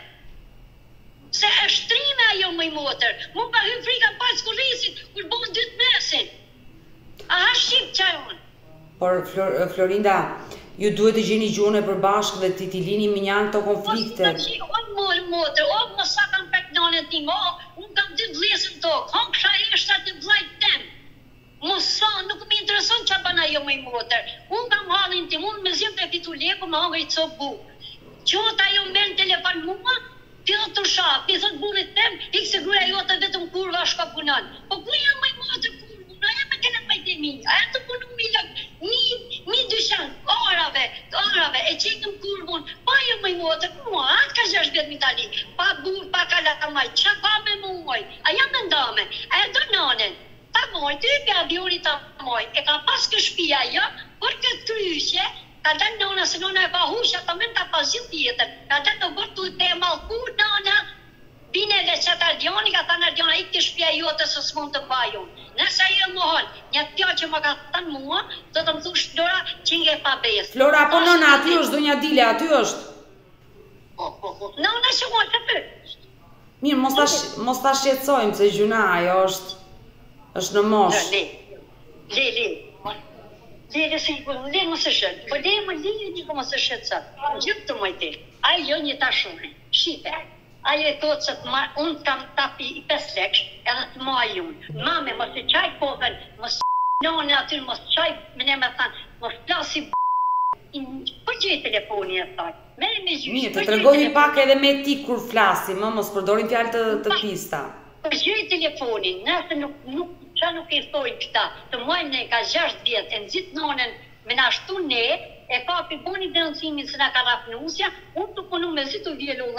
Se e shtrime ajo më i motër, mu ka hymë frika pas kurisit, kur bon dytë mesin. A ha shqip qaj unë. Por, Florinda, ju duhet të gjeni gjuhën e përbashkë dhe të t'i lini me një anë të konflikte. O më motër, o më sa kam pek nane tim, o, unë kam dy vlesën tokë, hong kësha eshta të vlajt temë. Mosa, nuk më intereson që bana jo më i motër. Unë kam halin tim, unë me zim të fitu leku, më hangë i copë bukë. Qota jo me në telefon mua, pithot të shapë, pithot burit tem, ikë se gruja jo të vetëm kurva shka punan. Po ku jam më i motër kurvu, në jam me kene pajte mi, a e të punu mi lak, mi dyshan, orave, orave, e qekëm kurvun, pa jo më i motër, mua, atë ka gjash vetë mi tali, pa burë, pa kalamaj, qa pa me muaj, a jam me ndame, a e do nanen. Ta moj, ty për avionit ta moj, e ka pas kë shpia jo, për këtë kryshe, ka të nona, se nona e ka husha, ta men ta pas gjithë tjetër, ka të të bërë të të e malku, nona, bine dhe që të ardioni, ka të në ardiona, i këtë shpia jote së s'mon të bajon. Nëse e më hon, një tja që më ka të në mua, do të më thush Flora, që nge pa besë. Flora, po nona, aty është, do një Dile, aty është. Nona që mua të të. Mirë, mos ta shqetsojmë, se gjuna, ajo është... është në mosh. Le, le, le. Le, le, se le më së shetë. Po le më le një ku më së shetë sa. Gjithë të mojti. Ajo jo një tashume. Shqipe. Ajo e thotë se unë kam tapi i pes leksh edhe të maj unë. Mame, më se qaj kohën, më së nëne aty, më së qaj, më ne me thanë, më së plasi b***. Për gjej telefoni e thaj. Mere me gjysh. Mirë, të tregojmi pak edhe me ti kur flasim, më mos përdorin fjalë të pista. Për gjej telefonin, nëse nuk, nuk, qa nuk i thojnë këta, të muajnë ne ka gjashtë vjetë, e nëzit nonen me nashtu ne, e ka për boni denoncimin se na ka rafnusja, unë të punu me zitu vjelullin,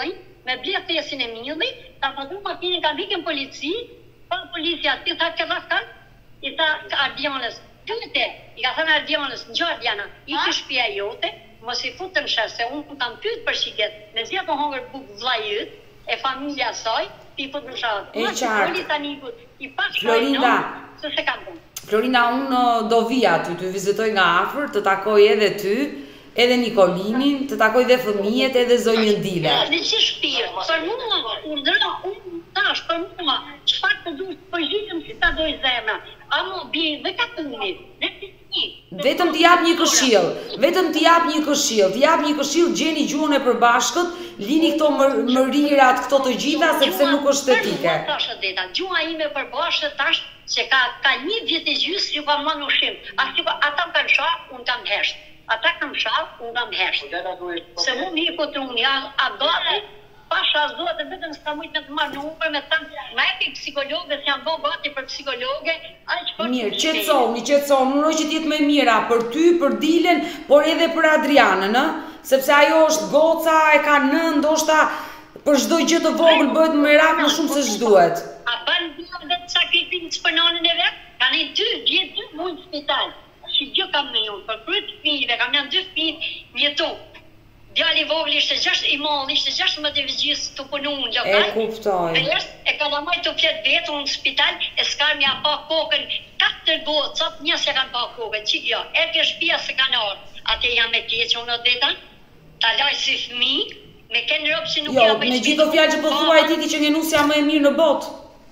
me blet tesin e milli, ta pasur makinën ka vikën polici, pa policia ti tha ke vaskan, i tha Ardianës, pyete, i ka thënë Ardianës, në gjë Ardiana, i ke shtëpia jote, mos i futën shes, se unë kam pyet për shiket, me zja po hongër buk vllajët, e familja saj, ti po të shatë. E qartë. I pak Florinda, se se kam bën. Florina, unë do vija aty, të vizitoj nga afër, të takoj edhe ty, edhe Nikolinin, të takoj dhe fëmijët, edhe zonjën Dile. Dhe që shpirë, për mua, unë dëra, unë tash, për mua, çfarë të duhet, përgjitëm si ta doj zemra, a mo bje dhe ka punit, dhe të një. Vetëm t'i jap një këshill, vetëm t'i jap një këshill, t'i jap një këshill, gjeni gjuhën e përbashkët, lini këto mërirat, këto të gjitha, sepse nuk është etike. Gjuha ime përbashkët tash, se ka ka një vjet e gjys ju kam marrë ushim. Ata kanë shah, unë kam hesht. Ata kam shah, unë kam hesht. Se mu mi po truni, a gati, pasha zote, vetëm s'ka mujtë me të marrë numër, me thënë, ma e pi psikologe, se janë bo gati për psikologe, a që për... Mirë, qetësoni, qetësoni, unë që t'jetë me mira për ty, për Dilen, por edhe për Adrianën, ë? Sepse ajo është goca, e ka nënë, ndoshta për çdo gjë të vogël bëhet merak më shumë se ç'duhet. A bën dhe të sakritin që për nanën e vetë, kanë i dy, vjetë dy mujtë në spital. Që gjë kam me unë, për krytë fëmijëve, kam janë dy fëmijë mjeton. Djali vogël ishte gjashtë i madh, ishte gjashtëmbëdhjetë vjeç të punu në lokal. E kuptoj. E është e kalamaj të fletë vetë në spital, e s'ka mja pa kokën, katër gocat, një se kanë pa kokën, që jo, e ke shtëpia se kanë orë. Ate jam me tje që unë dheta, ta laj si fëmijë, me kenë rëpë që nuk jo, jam me gjithë fjallë që po thua e titi që njenusja më e mirë në botë.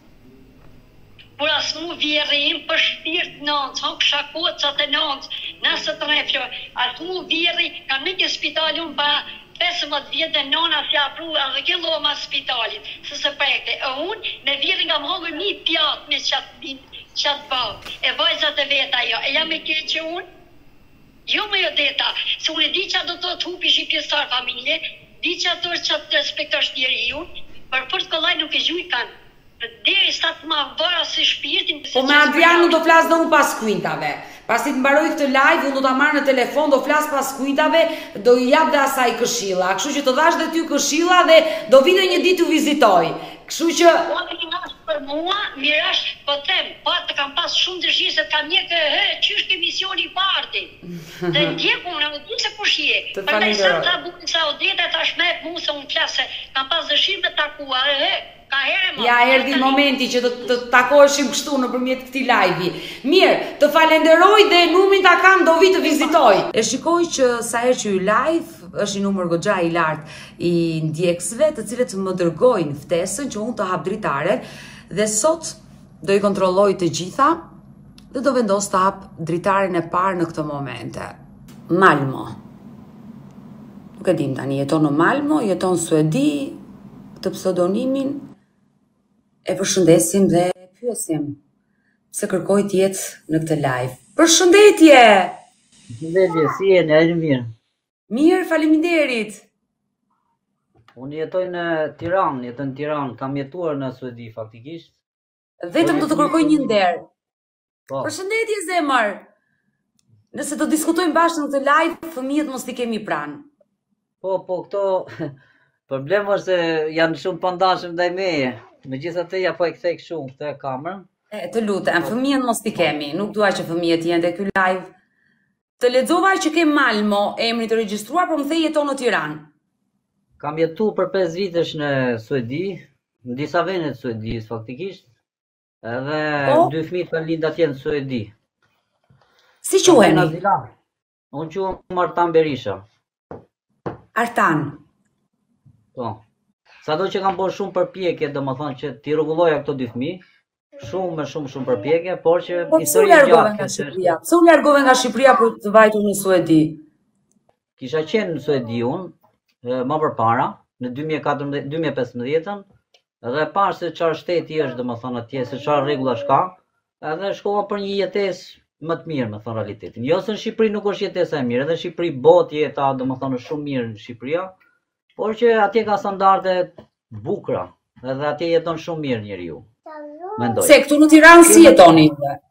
Por as mu vjerim për shpirt nëndë, hon kësha kocat e nëndë, nësë të refjo, as mu vjeri, kam në një spital unë pa pesëmbëdhjetë vjetë dhe nëna si apru edhe ke loma spitalit, se se prekte. E unë me vjeri nga më hongër një pjatë me qatë qatë bakë, e vajzat e veta jo, e jam e kje që unë, jo me jo deta, se unë e di që do të të hupi shi pjestar familje, di që ato është që të respektosh njeri unë, për për të kollaj nuk e gjuj kanë. Deri sa të ma vëra si shpirtin... Po me Adrian nuk do flasë dhe unë pas kuintave. Pasi të mbaroj këtë live, unë do të marrë në telefon, do flasë pas kuintave, do i jap dhe asaj këshilla. Kështu që të dhash dhe ty këshilla dhe do vide një ditë u vizitoj. Kështu që... Po të kinash për mua, mirash, po them, po të kam pas shumë dëshirë se të kam një kë, he, qysh ke misioni parti. Dhe ndjeku më në di se kush je. Të Për taj sa falenderoj. ta bukin sa o dete, ta shmek mu se unë flasë, kam pas dëshirë me takua, he, ka here më. Ja, erdi momenti që të, të takoheshim kështu në përmjet këti live-i. Mirë, të falenderoj dhe numrin ta kam do vi të vizitoj. E shikoj që sa herë që ju live, është një numër goxha i lartë i ndjekësve të cilët më dërgojnë ftesën që unë të hap dritaren dhe sot do i kontrolloj të gjitha dhe do vendos të hap dritaren e parë në këtë momente. Malmo. Nuk e dim tani, jeton në Malmo, jeton në Suedi, këtë pseudonimin e përshëndesim dhe pyesim se kërkoj të jetë në këtë live. Përshëndetje! Përshëndetje, si jeni, a jeni mirë? Mirë, faleminderit. Unë jetoj në Tiranë, jetoj në Tiranë, kam jetuar në Suedi faktikisht. Vetëm do të kërkoj një nder. Po, Përshëndetje zemër. Nëse do diskutojmë bashkë në këtë live, fëmijët mos t'i kemi pranë. po, po, këto problemi është se janë shumë pandashëm ndaj meje. Megjithatë ja po e kthej shumë këtë kamerën. E, të lutem, fëmijët mos t'i kemi. Nuk dua që fëmijët jenë te ky live. Të lexova që ke Malmo emrin të regjistruar, por më the jeton në Tiranë. Kam jetu për pesë vitesh në Suedi, në disa vende të Suedisë faktikisht. Edhe Po? dy fëmijë kanë lind atje në Suedi. Si Kam qenë quheni? azilant. Unë quhem Martan Berisha. Artan. Po. Sado që kam bërë shumë përpjekje, domethënë që t'i rregulloja këto dy fëmijë, shumë me shumë shumë përpjekje, por që Po pse u historia largove gjatë. nga që Shqipëria? Pse u largove nga Shqipëria për të vajtur në Suedi? Kisha qenë në Suedi unë, e, më përpara, në dy mijë e katërmbëdhjetë dy mijë e pesëmbëdhjetë, edhe parë se çfarë shteti është, domethënë atje, se çfarë rregullash ka, edhe shkova për një jetesë më të mirë, me thënë realitetin. Jo se në Shqipëri nuk është jetesa e mirë, edhe në Shqipëri botë jeta, domethënë është shumë mirë në Shqipëria, por që atje ka standarde bukura, edhe atje jeton shumë mirë njeriu. Mendoj. Se këtu në Tiranë si jetoni?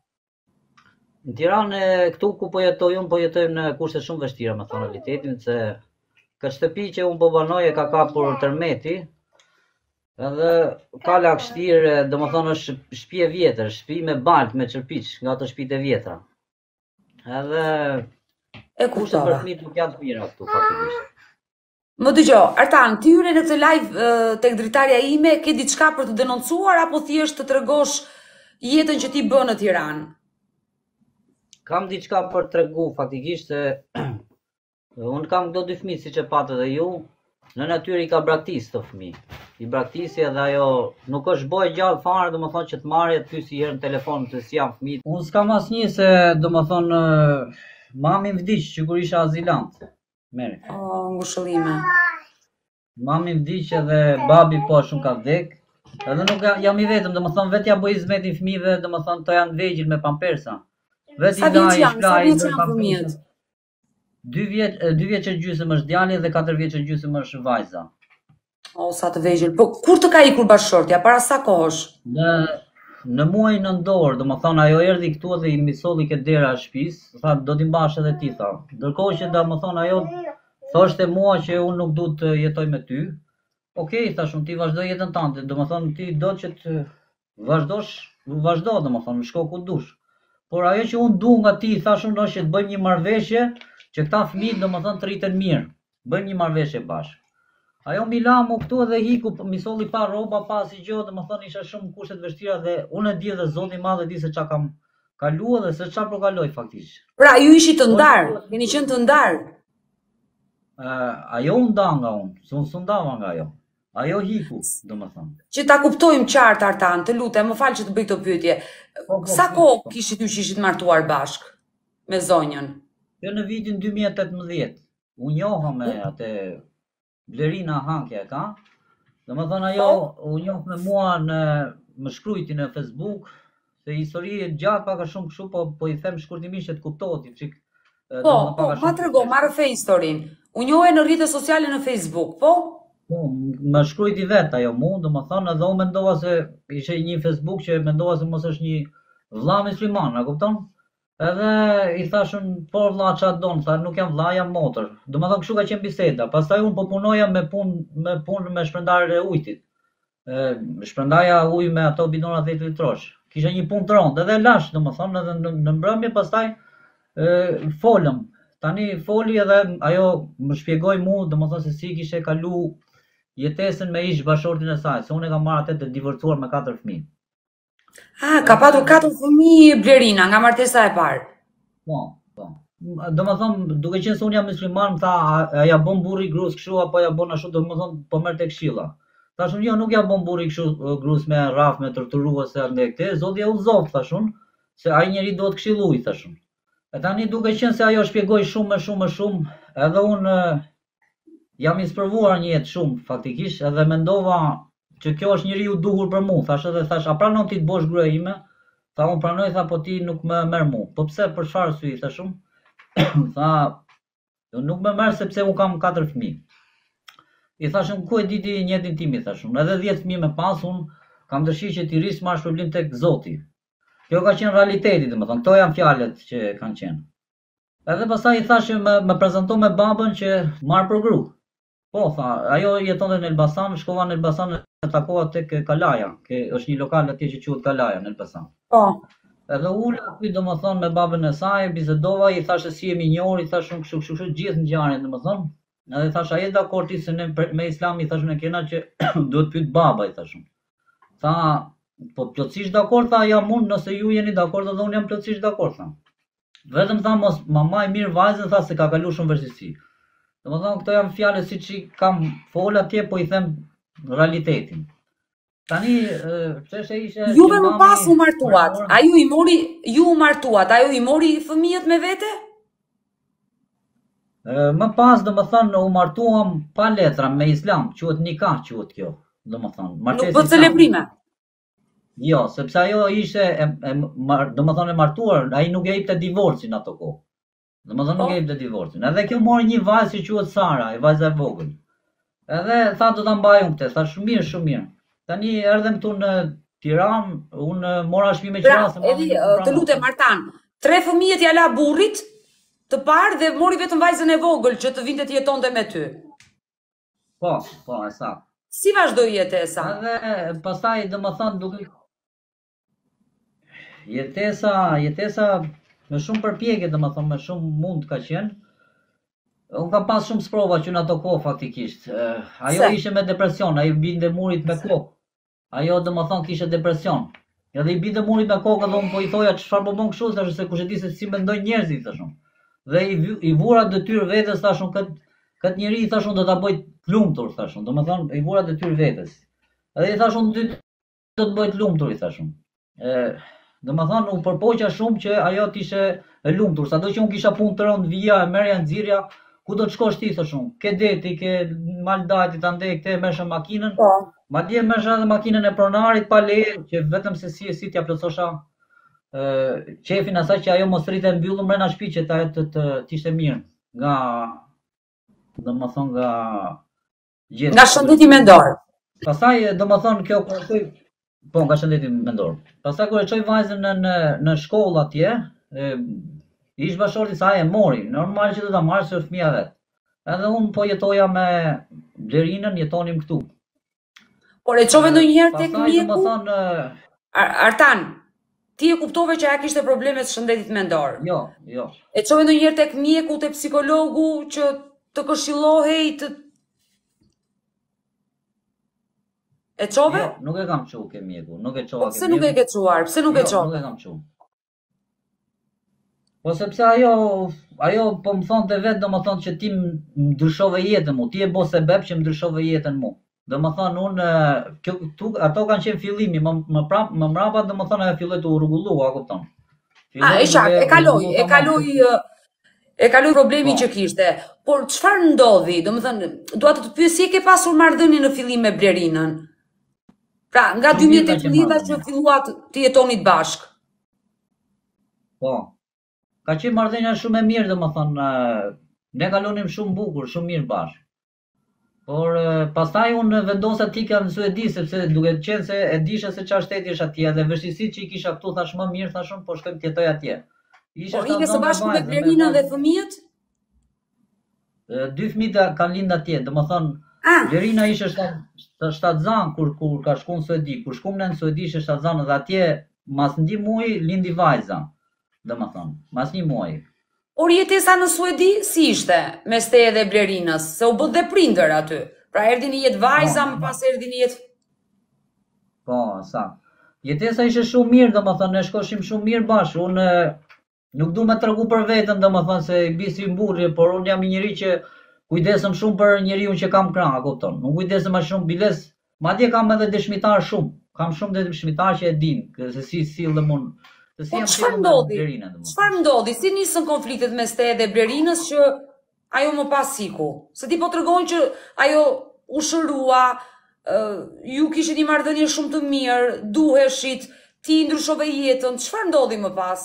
Në Tiranë, këtu ku po jetoj unë, po jetojmë në kushte shumë vështira, me thënë realitetin, se këtë shtëpi që unë po banoj e ka kapur tërmeti, Edhe ka lagështirë, do më thonë është shtëpi e vjetër, shtëpi me baltë, me çerpiç, nga ato shtëpitë e vjetra. Edhe e kushtet për fëmijët nuk janë të mira këtu faktikisht. Më dëgjoj, Artan, ti hyre në këtë live tek dritarja ime, ke diçka për të denoncuar apo thjesht të tregosh jetën që ti bën në Tiranë? Kam diçka për të tregu faktikisht se unë kam këto dy fëmijë siç e patë edhe ju, në natyrë i ka braktis të fëmijë. I braktisi edhe ajo nuk është boj gjallë fare, domethënë që të marrë të pyesi herë në telefon se si janë fëmijët. Unë s'kam asnjë se domethënë mami vdiq që kur isha azilant. Mere. O, ngushëllime. Mami vdiq edhe babi po shumë ka vdek. Edhe nuk jam i vetëm, domethënë vetë ja bëj zmetin fëmijëve, domethënë to janë vegjël me pampersa. Vetë i daj, shplaj, i fëmijët. Dy vjeç, dy vjeçë gjysmë është djali dhe katër vjeçë gjysmë është vajza. O, sa të vegjël. Po kur të ka ikur bashkëshortja, para sa kohësh? Në në muajin nëntor, domethënë ajo erdhi këtu dhe i misolli ke dera e shtëpisë, tha do t'i mbash edhe ti tha. Ndërkohë që domethënë ajo thoshte mua që unë nuk du të jetoj me ty. Okej, thashun ti vazhdo jetën tënde, domethënë ti do që të vazhdosh, vazhdo domethënë, shko ku dush. Por ajo që unë du nga ti, thashun është që të bëjmë një marrëveshje që këta fëmijë domethënë të rriten mirë. Bëjmë një marrëveshje bashkë. Ajo mi la mu këtu edhe hiku, misolli pa rroba, pa si gjë, domethënë isha shumë kushte të vështira dhe unë e di dhe Zoti i Madh e di se çka kam kaluar dhe se çfarë po kaloj faktikisht. Pra ju ishit të ndarë, keni qenë të ndarë. Uh, ajo u nda nga unë, se unë s'u ndava nga ajo. Ajo hiku, domethënë. Që ta kuptojmë qartë Artan, të lutem, më fal që të bëj këtë pyetje. Sa kohë kishit ju që ishit martuar bashk me zonjën? Jo në vitin dy mijë e tetëmbëdhjetë. U njoha me atë Blerina Hankja ka. Domethënë ajo u njoh me mua në më shkrujti në Facebook, se histori e gjatë pak a shumë kështu, po po i them shkurtimisht që të kuptohet çik. Po, po, ma trego, marrë fe historinë. U njohë në rrjete sociale në Facebook, po? Po, më shkrujti vetë ajo mu, domethënë edhe unë mendova se ishte një Facebook që mendova se mos është një vëlla musliman, a kupton? Edhe i thashun, po vëlla çfarë don, tha nuk jam vëlla, jam motër. Domethënë kështu ka qenë biseda. Pastaj unë po punoja me punë me punë me shpërndarjen e ujit. Ë shpërndaja ujë me ato bidona dhjetë litrosh. Kisha një punë të rëndë, edhe lash, domethënë edhe në, në mbrëmje pastaj ë folëm. Tani foli edhe ajo më shpjegoi mua, domethënë se si kishte kalu jetesën me ish bashortin e saj, se unë e kam marrë atë të divorcuar me katër fëmijë. Ah, ka patur katër fëmijë Blerina nga martesa e parë. Po, po. Domethënë, duke qenë se unë jam musliman, më tha, a ja bën burri gruas kështu apo ja bën ashtu, domethënë po merr tek këshilla. Thashun, jo, nuk ja bën burri kështu gruas me rraf, me torturuese ndaj këtë, Zoti e udhëzon, thashun, se ai njeri duhet këshilluj, thashun. E tani duke qenë se ajo shpjegoi shumë më shumë më shumë, edhe unë jam i sprovuar një jetë shumë faktikisht, edhe mendova që kjo është njeriu duhur për mua, thash edhe thash, a pranon ti të bosh gruaja ime? Tha unë pranoj, tha po ti nuk më merr mua. Po pse, për çfarë sy, thashun? Tha, nuk më merr sepse unë kam katër fëmijë. I thashun, ku e di ti njëtin tim, i thashun, edhe dhjetë fëmijë me pas, unë kam dëshirë që ti rris marrësh problem tek Zoti. Kjo ka qenë realiteti, domethënë, këto janë fjalët që kanë qenë. Edhe pastaj i thashë më, më prezantoi me babën që marr për gru. Po, tha, ajo jetonte në Elbasan, shkova në Elbasan e takova tek Kalaja, që është një lokal atje që quhet Kalaja në Elbasan. Po. Edhe ula aty domethënë me babën e saj, bisedova, i thashë si jemi njohur, i thashun kështu kështu kështu gjithë ngjarjen domethënë. Edhe thash, a je dakord ti se ne me Islamin, i thashun e kena që duhet pyet baba, i thashun. Tha, po plotësisht dakord, tha, jam unë, nëse ju jeni dakord edhe unë jam plotësisht dakord, tha. Vetëm tha mos mama i mirë vajzën, tha se ka kaluar shumë vështirësi. Domethënë këto janë fjalë siç i kam fol atje, po i them realitetin. Tani çështja ishte Juve më pas u martuat. A ju i mori, ju u martuat, a ju i mori fëmijët me vete? Më pas domethënë u martuam pa letra me Islam, quhet nikah quhet kjo, domethënë. Nuk po celebrime. Jo, sepse ajo ishte e, e domethënë e martuar, ai nuk e jepte divorcin ato kohë. Domethënë nuk e jepte divorcin. Edhe kjo mori një vajzë që quhet Sara, e vajza e vogël. Edhe tha do ta mbaj unë këtë, tha shumë mirë, shumë mirë. Tani erdhem këtu në Tiranë, unë mora shtëpi me qira se mami. Të lutem Artan, tre fëmijët ja la burrit të parë dhe mori vetëm vajzën e vogël që të vinte të jetonte me ty. Po, po, e sa. Si vazhdoi jetesa? Edhe pastaj domethënë duke jetesa, jetesa me shumë përpjekje domethënë me shumë mund ka qenë. Unë kam pas shumë sprova që në ato kohë faktikisht. Ajo ishe me depresion, ajo binde murit me kokë. Ajo domethënë kishte depresion. Edhe i binte murit me kokë dhe unë po i thoja çfarë po bën kështu, thashë se kush e di se si mendojnë njerëzit thashun. Dhe i, i vura detyrë vetes thashun kët kët njerëz thashun do ta bëj të lumtur thashun. Domethënë i vura detyrë vetes. Edhe i thashun ty do të bëj të lumtur i thashun. Ë, domethënë u përpoqja shumë që ajo të ishte e lumtur, sado që unë kisha punë të rënd vija, e merrja nxirja, ku do të shkosh ti thashun? Ke deti, ke maldajti ta ndej këtë merrshë makinën. Po. Madje merrsha edhe makinën e pronarit pa leje, që vetëm se si e si t'ja plotësosha ë qefin asaj që ajo mos rritet mbyllur mbrenda shtëpisë që ta të të ishte mirë nga domethënë nga gjithë. Nga shëndeti mendor. Pastaj domethënë kjo kur shkoj po nga shëndeti mendor. Pastaj kur e çoj vajzën në në në shkollë atje, e, ish bashorti sa e mori, normal që do ta marrë se fëmia vet. Edhe unë po jetoja me Blerinën, jetonim këtu. Por e çove ndonjëherë tek Pastaj mjeku? domethënë Artan, ti e kuptove që ajo kishte probleme të shëndetit mendor. jo, jo. E çove ndonjëherë tek mjeku, te psikologu që të këshillohej të E çove? Jo, nuk e kam çu ke mjeku, nuk e çova ke Pse nuk e ke çuar? Pse nuk e Jo, çove? nuk e kam çu. Po sepse ajo ajo po më thonte vetë domethënë që ti më ndryshove jetën mu, ti e bo sebeb që më ndryshove jetën mu. Domethënë unë kjo këtu ato kanë qenë fillimi, më më prap më mbrapa domethënë ajo filloi të rregullua, kupton. A, e qartë, e kaloi, e kaloi e kaloi problemin që kishte. Por çfarë ndodhi? Domethënë, dua të të pyes si e ke pasur marrëdhënie në fillim me Blerinën? Pra, nga dy mijë e tetëmbëdhjetë që filluat të jetonit bashk. Po. Ka qenë marrëdhënia shumë e mirë domethënë, ne kalonim shumë bukur, shumë mirë bashkë. Por pastaj unë vendosa të ikja në Suedi sepse duke qenë se e disha se çfarë shteti është atje dhe vështirësitë që i kisha këtu thash më mirë thashun po shkojmë të jetoj atje. Por ike së bashku me Blerinën dhe fëmijët? Dy fëmijët kanë lind atje, domethënë Blerina ishte shtatzan kur kur ka shkuar në Suedi, kur shkuam në Suedi ishte shtatzan dhe atje mas një muaj lindi vajza. Domethënë, mas një muaj. Por jetesa në Suedi si ishte mes teje dhe Blerinës, se u bë dhe prindër aty. Pra erdhi një jetë vajza, më pas erdhi një jetë. Po, sa. Jetesa ishte shumë mirë, domethënë ne shkoshim shumë mirë bashkë. Unë nuk du me tregu për veten, domethënë se i bisi mburrje, por unë jam një njeri që kujdesem shumë për njeriu që kam krah, kupton. Nuk kujdesem më shumë biles. Madje kam edhe dëshmitar shumë. Kam shumë dëshmitar që e din se si sillem unë. Po çfarë ndodhi? Çfarë ndodhi? Si nisën konfliktet mes teje dhe Blerinës që ajo më pas iku? Se ti po tregon që ajo u shërua, ju kishit një marrëdhënie shumë të mirë, duheshit, ti ndryshove jetën, çfarë ndodhi më pas?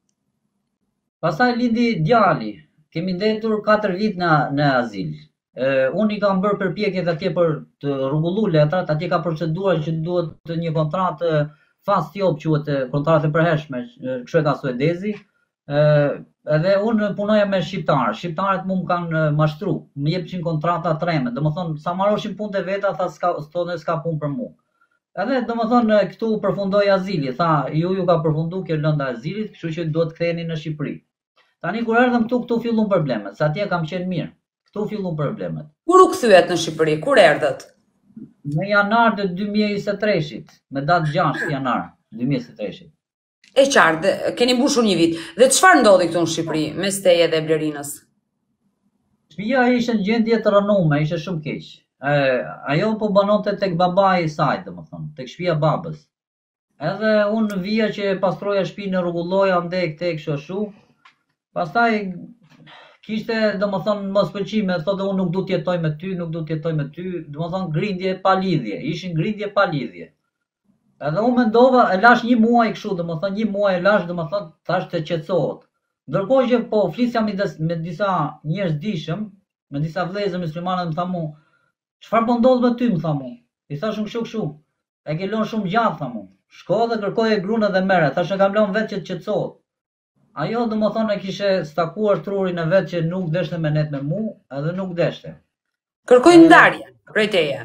Pastaj lindi djali. Kemi ndetur katër vit në në azil. Unë i kam bërë përpjekjet atje për të rregulluar letrat, atje ka procedura që duhet një kontratë fast job quhet kontratë e përhershme, kështu e ka suedezi. Edhe unë punoja me shqiptarë. Shqiptarët mu më kanë mashtru, më jepshin kontrata treme. Domethënë sa marroshin punë të veta, tha s'ka thonë s'ka punë për mua. Edhe domethënë këtu përfundoi azili, tha ju ju ka përfunduar kjo lënda e azilit, kështu që duhet ktheheni në Shqipëri. Tani kur erdhëm këtu, këtu fillun problemet, se atje kam qenë mirë. Këtu fillun problemet. Kur u kthyet në Shqipëri? Kur erdhët? Në janar të dy mijë e njëzet e treshit, me datë gjashtë janar dy mijë e njëzet e treshit. E qartë, keni mbushur një vit. Dhe çfarë ndodhi këtu në Shqipëri mes teje dhe Blerinës? Shtëpia ishte në gjendje të rënuar, ishte shumë keq. Ajo po banonte tek babai i saj, domethënë, tek shtëpia babës. Edhe unë vija që pastroja shtëpinë, rregulloja ndej këtej kështu ashtu. Pastaj kishte domethënë mos pëlqime, thotë unë nuk du të jetoj me ty, nuk du të jetoj me ty, domethënë grindje pa lidhje, ishin grindje pa lidhje. Edhe unë mendova, e lash një muaj kështu, domethënë një muaj e lash, domethënë thash të qetësohet. Ndërkohë që po flisja me, me disa njerëz dishëm, me disa vëllezër muslimanë më thamu, çfarë po ndodh me ty më thamu. I thashun kështu kështu. E ke lënë shumë gjatë thamu. Shko dhe kërkoje gruan dhe merre, thash e kam lënë vetë që të qetësohet. Ajo domethënë e kishe stakuar trurin e vet që nuk deshte me net me mua, edhe nuk deshte. Kërkoi ndarje prej teje.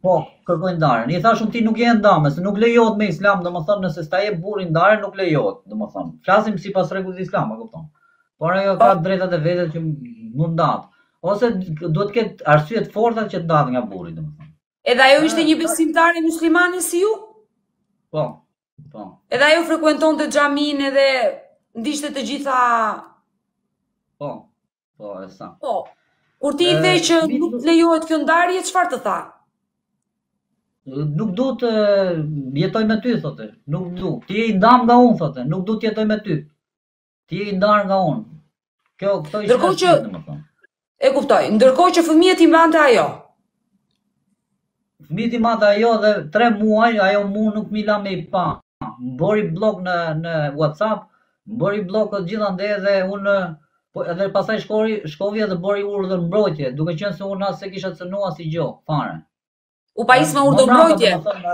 Po, kërkojnë ndarjen. I thashun ti nuk je ndame, se nuk lejohet me islam, domethënë nëse sta jep burrin ndarjen nuk lejohet, domethënë. Flasim sipas rregullit islam, e kupton. Por ajo ka drejtat e vetë që mund ndat. Ose duhet të ketë arsye të forta që të ndahet nga burri, domethënë. Edhe ajo ishte një besimtare muslimane si ju? Po, po. Edhe ajo frekuentonte xhamin edhe ndiqte të gjitha. Po, po, e sa. Po. Kur ti i the që nuk lejohet kjo ndarje, çfarë të tha? Nuk du të jetoj me ty, thote. Nuk du. Ti je i ndam nga unë, thote. Nuk du të jetoj me ty. Ti je i ndar nga unë. Kjo, këto ishte Ndërkohë që e kuptoj. Ndërkohë që fëmijët i mbante ajo. Fëmijët i mbante ajo dhe tre muaj ajo mu nuk mi la me i pa. Mbori blok në në WhatsApp, mbori blok të gjithandej dhe unë po edhe pastaj shkoi shkovja dhe bëri urdhër mbrojtje, duke qenë se unë as se kisha cënuar si gjë, fare. U pajis me urdhër mbrojtje?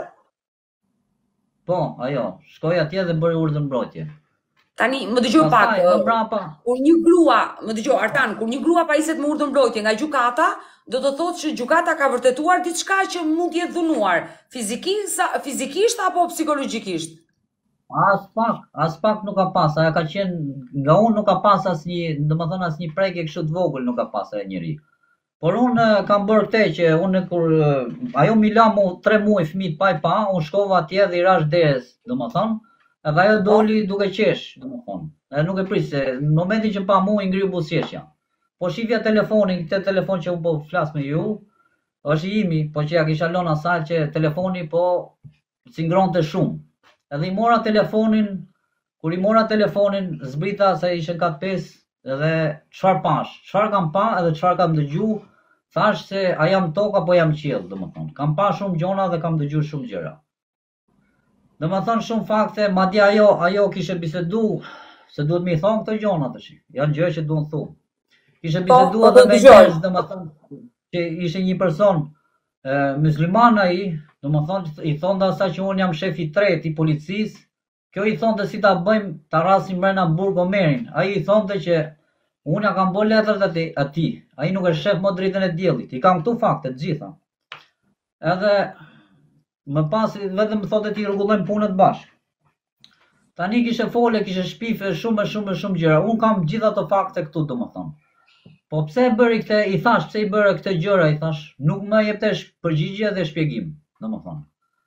Po, ajo, shkoi atje dhe bëri urdhër mbrojtje. Tani, më dëgjoj pak. Kur një grua, më dëgjoj Artan, kur një grua pajiset me urdhër mbrojtje nga gjykata, do të thotë që gjykata ka vërtetuar diçka që mund të jetë dhunuar, fizikisht, fizikisht apo psikologjikisht? As pak, as pak nuk ka pas, ajo ka qenë nga unë nuk ka pas asnjë, domethënë asnjë prekje kështu të vogël nuk ka pas ajo njeri. Por unë kam bërë këtë që unë kur ajo mi la mu tre muaj fëmijë pa i pa, unë shkova atje dhe i rash derës, domethënë, edhe ajo doli duke qesh, domethënë. Edhe nuk e pris se në momentin që pa mu i ngriu buzëqeshja. Po shifja telefonin, këtë telefon që unë po flas me ju, është i imi, po që ja kisha lënë asaj që telefoni po si ngronte shumë. Edhe i mora telefonin, kur i mora telefonin, zbrita se ishen katë pesë, edhe çfarë pash, çfarë kam pa edhe çfarë kam dëgju, thash se a jam tokë apo jam qiell, domethënë. Kam pa shumë gjona dhe kam dëgju shumë gjëra. Domethënë shumë fakte, madje ajo ajo kishte bisedu, se duhet mi thon këto gjona tash. Janë gjëra që duhen thonë. Kishte biseduar me njerëz, domethënë, që ishte një person musliman ai, domethënë i thonte asaj që un jam shefi i tretë i policisë. Kjo i thonte si ta bëjmë, ta rrasim brenda burg Omerin. Ai i thonte që unë ja kam bërë letrat atij, atij. Ai nuk është shef më dritën e diellit. I kam këtu fakte të gjitha. Edhe më pas vetëm thotë ti rregullojmë punët bashkë. Tani kishte fole, kishte shpife shumë shumë shumë gjëra. Un kam gjitha ato fakte këtu domethënë. Po pse e bëri këtë? I thash pse i bëre këtë gjëra, i thash, nuk më jeptesh përgjigje dhe shpjegim, domethënë.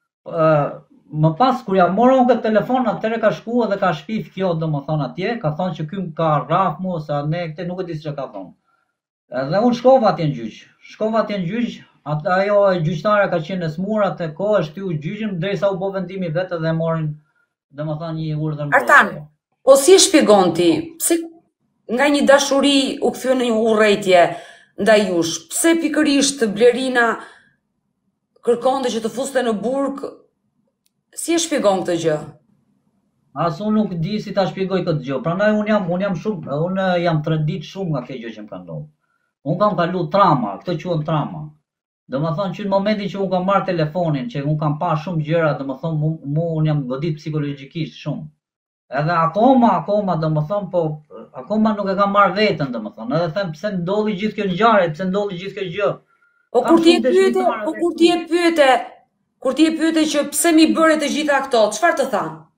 Ë Më pas kur ja morën këtë telefon, atëherë ka shkuar dhe ka shpif kjo domethënë atje, ka thonë që ky ka rraf mu ose ne këtë nuk e di çka ka thonë. Edhe unë shkova atje në gjyq. Shkova atje në gjyq, atë ajo gjyqtare ka qenë në smur atë kohë, shtyu gjyqin derisa u bë vendimi vetë dhe morin domethënë një urdhër mbrojtje. Artan, po si e shpjegon ti? Pse nga një dashuri u kthye në një urrëtie ndaj jush? Pse pikërisht Blerina kërkonte që të fuste në burg? Si e shpjegon këtë gjë? As unë nuk di si ta shpjegoj këtë gjë. Prandaj unë jam unë jam shumë, unë jam trëndit shumë nga kjo gjë që më ka ndodhur. Unë kam kalu trauma, këtë quhen trauma. Domethënë që në momentin që unë kam marrë telefonin, që unë kam pa shumë gjëra, domethënë mu, mu unë jam godit psikologjikisht shumë. Edhe akoma, akoma domethënë po akoma nuk e kam marrë veten domethënë. Edhe them pse ndodhi gjithë kjo ngjarje, pse ndodhi gjithë kjo gjë. Po kur ti e pyete, po kur ti e pyete Kur ti e pyete që pse mi bëre të gjitha këto, çfarë të tha?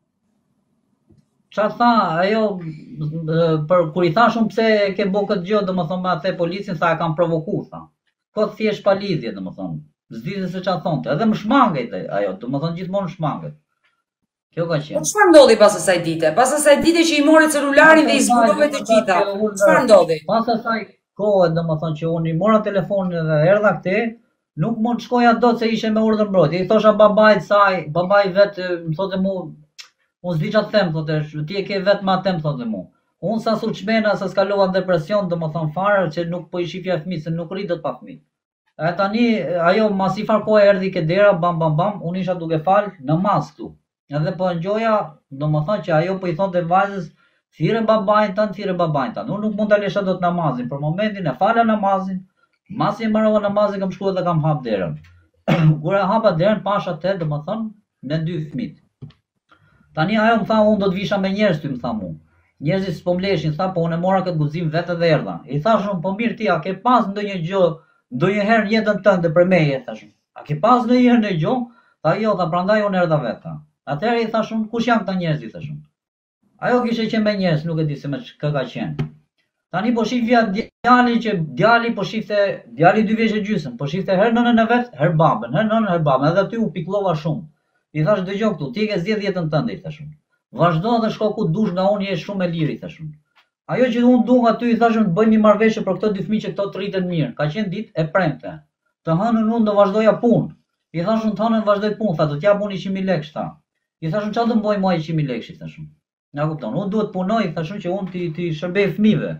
Çfarë tha, ajo për kur i thashun pse ke bë këtë gjë, domethënë me atë policin tha e kam provokuar tha. Po thjesht pa lidhje domethënë. S'dinte se çfarë thonte. Edhe më shmanget ajo, domethënë gjithmonë shmanget. Kjo ka qenë. Po çfarë ndodhi pas asaj dite? Pas asaj dite që i morë celularin dhe i zbulove të gjitha. Çfarë ndodhi? Pas asaj kohe domethënë që unë i mora telefonin dhe erdha këtej, nuk mund të shkoja dot se ishe me urdhër mbrojtje. I thosha babait saj, babai vet më thotë mu, unë s'di çfarë them, thotë, ti e ke vetëm atë më thotë mu. Unë sa su çmena sa skalova depresion, domethënë fare që nuk po i shifja fëmijë, se nuk rritet pa fëmijë. E tani ajo mas i far kohë erdhi ke dera, bam bam bam, unë isha duke fal namaz këtu. Edhe po ngjoja, domethënë që ajo po i thonte vajzës, thirrë babain tan, thirrë babain tan. Unë nuk mund ta lësha dot namazin, për momentin e fala namazin. Masi e marrova namazin kam shkuar dhe kam hap derën. Kur e hapa derën pash atë domethënë me dy fëmijë. Tani ajo më tha unë do të visha me njerëz ty më tha mua. Njerëzit s'po mleshin, tha po unë mora këtë guzim vetë dhe erdha. I thashun po mirë ti a ke pas ndonjë gjë, ndonjëherë në jetën tënde për meje thashun. a ke pas në herë në gjo? Tha jo, tha prandaj unë erdha vetë. Atëherë i thashun, kush janë këta njerëz i thashun. Ajo kishte qenë me njerëz, nuk e di se me kë ka qenë. Tani po shih via djalin që djali po shifte, djali dy vjeç e gjysmë, po shifte herë nënën e vet, herë babën, herë nënën, herë babën, edhe aty u pikllova shumë. I thash dëgjoj këtu, ti ke zgjedh jetën tënde i thashun. Vazhdo dhe shko ku dush nga unë je shumë e lirë i thashun. Ajo që unë dua aty i thashun të bëjmë një marrëveshje për këto dy fëmijë që këto të rriten mirë. Ka qenë ditë e premte. Të hënën unë do vazhdoja punë. I thashun të hënën vazhdoj punë, tha do t'jap unë njëqind mijë lekë tha. I thashun çfarë do bëj mua njëqind mijë lekë i thashun. Na kupton, unë duhet punoj, i thashun që unë ti ti shërbej fëmijëve.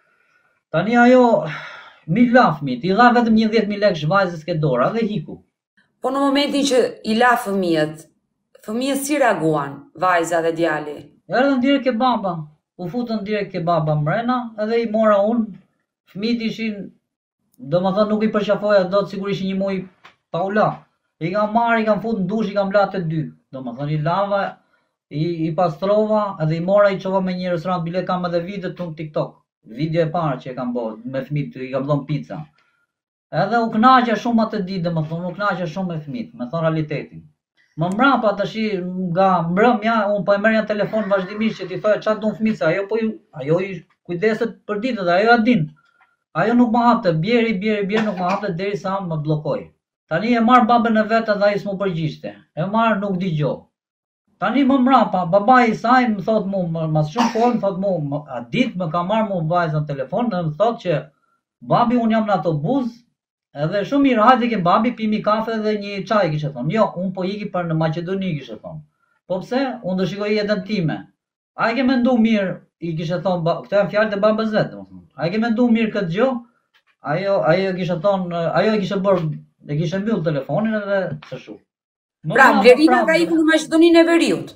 Tani ajo mi la fëmijët, i dha vetëm njëdhjetë mijë lekë vajzës ke dora dhe hiku. Po në momentin që i la fëmijët, fëmijët si reaguan, vajza dhe djali? Erdhën direkt ke baba, u futën direkt ke baba mrena, edhe i mora unë, fëmijët ishin, do më thënë nuk i përqafoja do të sigurisht një muj pa u la. I kam marrë, i kam futë në dush, i kam la të dy. Do më thënë i lava, i, i pastrova, edhe i mora i qova me një restorant, bile kam edhe videot të në TikTok. Video e parë që e kam bërë me fëmijët, i kam dhënë pica. Edhe u kënaqja shumë atë ditë, domethënë u kënaqja shumë me fëmijët, me thon realitetin. Më mbrapa tash nga mbrëmja un po e merrja telefon vazhdimisht që ti thoya çfarë duan fëmijët, ajo po ajo i kujdeset për ditët dhe ajo a din. Ajo nuk më hapte, bjeri, bjeri, bjeri nuk më hapte derisa më bllokoi. Tani e marr babën e vet edhe ai s'mu përgjishte. E marr nuk dëgjoj. Tani më mbrapa, babai i saj më thot mu, mas shumë kohë më thot mu, a ditë më ka marrë mu vajza në telefon dhe më thot që babi unë jam në autobus, edhe shumë mirë, hajde ke babi, pimi kafe dhe një çaj kishte thonë. Jo, unë po iki për në Maqedoni kishte thonë. Po pse? Unë do shikoj jetën time. A e ke mendu mirë, i kishte thonë, këto janë fjalët e babës vet, domethënë. A e ke mendu mirë këtë gjë? Ajo ajo kishte thonë, ajo e kishte bërë, e kishte mbyll telefonin edhe kështu. Pra, Blerina ka ikur në Maqedoninë e Veriut.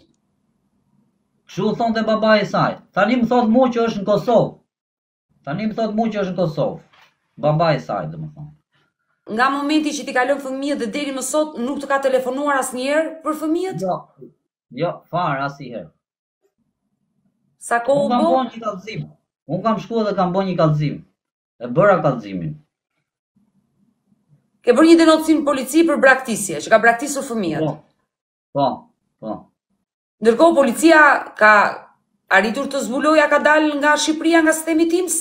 Kështu thonte babai i saj. Tani më thot mua që është në Kosovë. Tani më thot mua që është në Kosovë. Babai i saj, domethënë. Nga momenti që ti ka lënë fëmijët dhe deri më sot nuk të ka telefonuar asnjëherë për fëmijët? Jo. Jo, fare asnjëherë. Sa kohë u bë? Unë kam bë? bën një kallëzim. Unë kam shkuar dhe kam bën një kallëzim. E bëra kallëzimin. Ke bërë një denoncim në polici për braktisje, që ka braktisur fëmijët. Po. Po, po. Ndërkohë policia ka arritur të zbulojë, ka dalë nga Shqipëria nga sistemi Teams?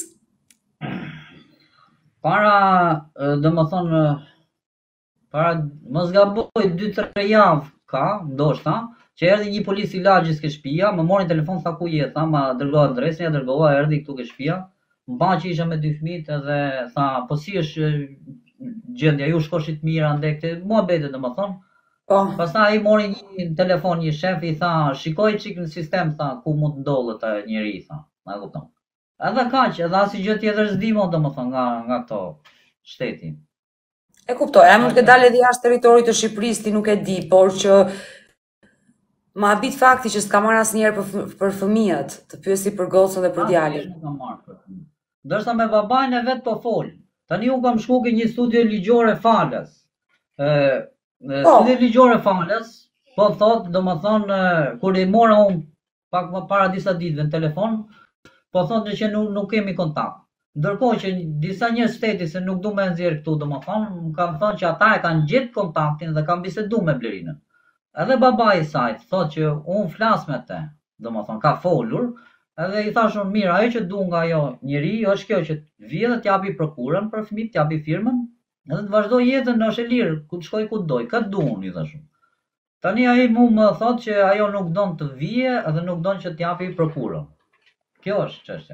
Para, domethënë, para mos gaboj dy tre javë ka, ndoshta, që erdhi një polic i lagjës ke shtëpia, më mori telefon tha ku je, tha ma dërgoj adresën, ja dërgova, erdhi këtu ke shtëpia. Më ba që isha me dy fëmijët edhe tha, po si është gjendja, ju shkoshit mira ndekte, mua bete domethënë. Po. Pastaj ai mori një telefon një shef i tha, shikoj çik në sistem tha ku mund të ndodhet ai njeri tha. Na kupton. Edhe kaq, edhe asnjë gjë tjetër s'di më domethënë nga nga këto shteti. E kuptoj, a mund të dalë edhe jashtë territorit të Shqipërisë, ti nuk e di, por që më habit fakti që s'ka marrë asnjëherë për, për fëmijët, të pyesi për gocën dhe për djalin. Nuk kam marrë për fëmijët. Ndërsa me babain e vet po fol. Tani unë kam shku ke një studio ligjore falas. Ë, studio ligjore falas, po thot, domethënë kur i mora unë pak më para disa ditëve në telefon, po thonë që nuk, nuk kemi kontakt. Ndërkohë që disa njerëz shteti se nuk du me nxjerr këtu, domethënë, më kanë thënë që ata e kanë gjetë kontaktin dhe kanë biseduar me Blerinën. Edhe babai i saj thotë që unë flas me te, domethënë ka folur, edhe i thashun mirë, ajo që du nga ajo njeri është kjo që vije dhe t'japi prokurën për fëmijët, t'japi firmën, edhe të vazhdoj jetën në është e lirë, ku të shkoj ku doj, këtë duan i thashun. Tani ai mu më thotë që ajo nuk don të vije edhe nuk don që t'japi prokurën. Kjo është çështja.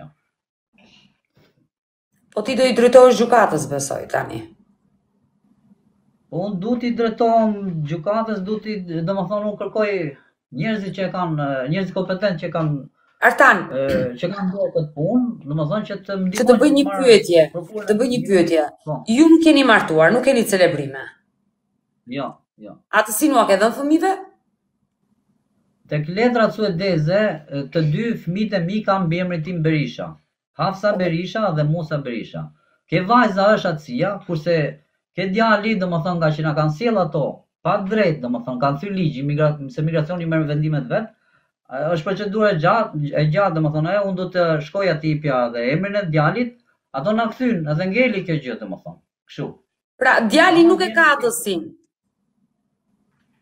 Po ti do i drejtohesh gjykatës, besoj tani. Po unë du t'i drejtohem gjykatës, du t'i, domethënë unë kërkoj njerëzit që kanë, njerëzit kompetent që kanë Artan, që kanë bërë këtë punë, domethënë që të më që të bëj një pyetje, të bëj një pyetje. Ju nuk keni martuar, nuk keni celebrime. Jo, jo. Atë si nuk e dhënë fëmijëve? Tek letrat suedeze, të dy fëmijët e mi kanë mbiemrin tim Berisha. Hafsa Berisha dhe Musa Berisha. Ke vajza është atësia, kurse ke djali, domethënë nga që na kanë sjell ato, pa drejt, domethënë kanë thyer ligji, migra, se migracioni merr vendimet vet. Është procedura e gjatë, e gjatë, domethënë ajo unë do të shkoj aty pja dhe emrin e djalit, ato na kthyn, edhe ngeli kjo gjë domethënë. Kështu. Pra, djali nuk e ka atësin.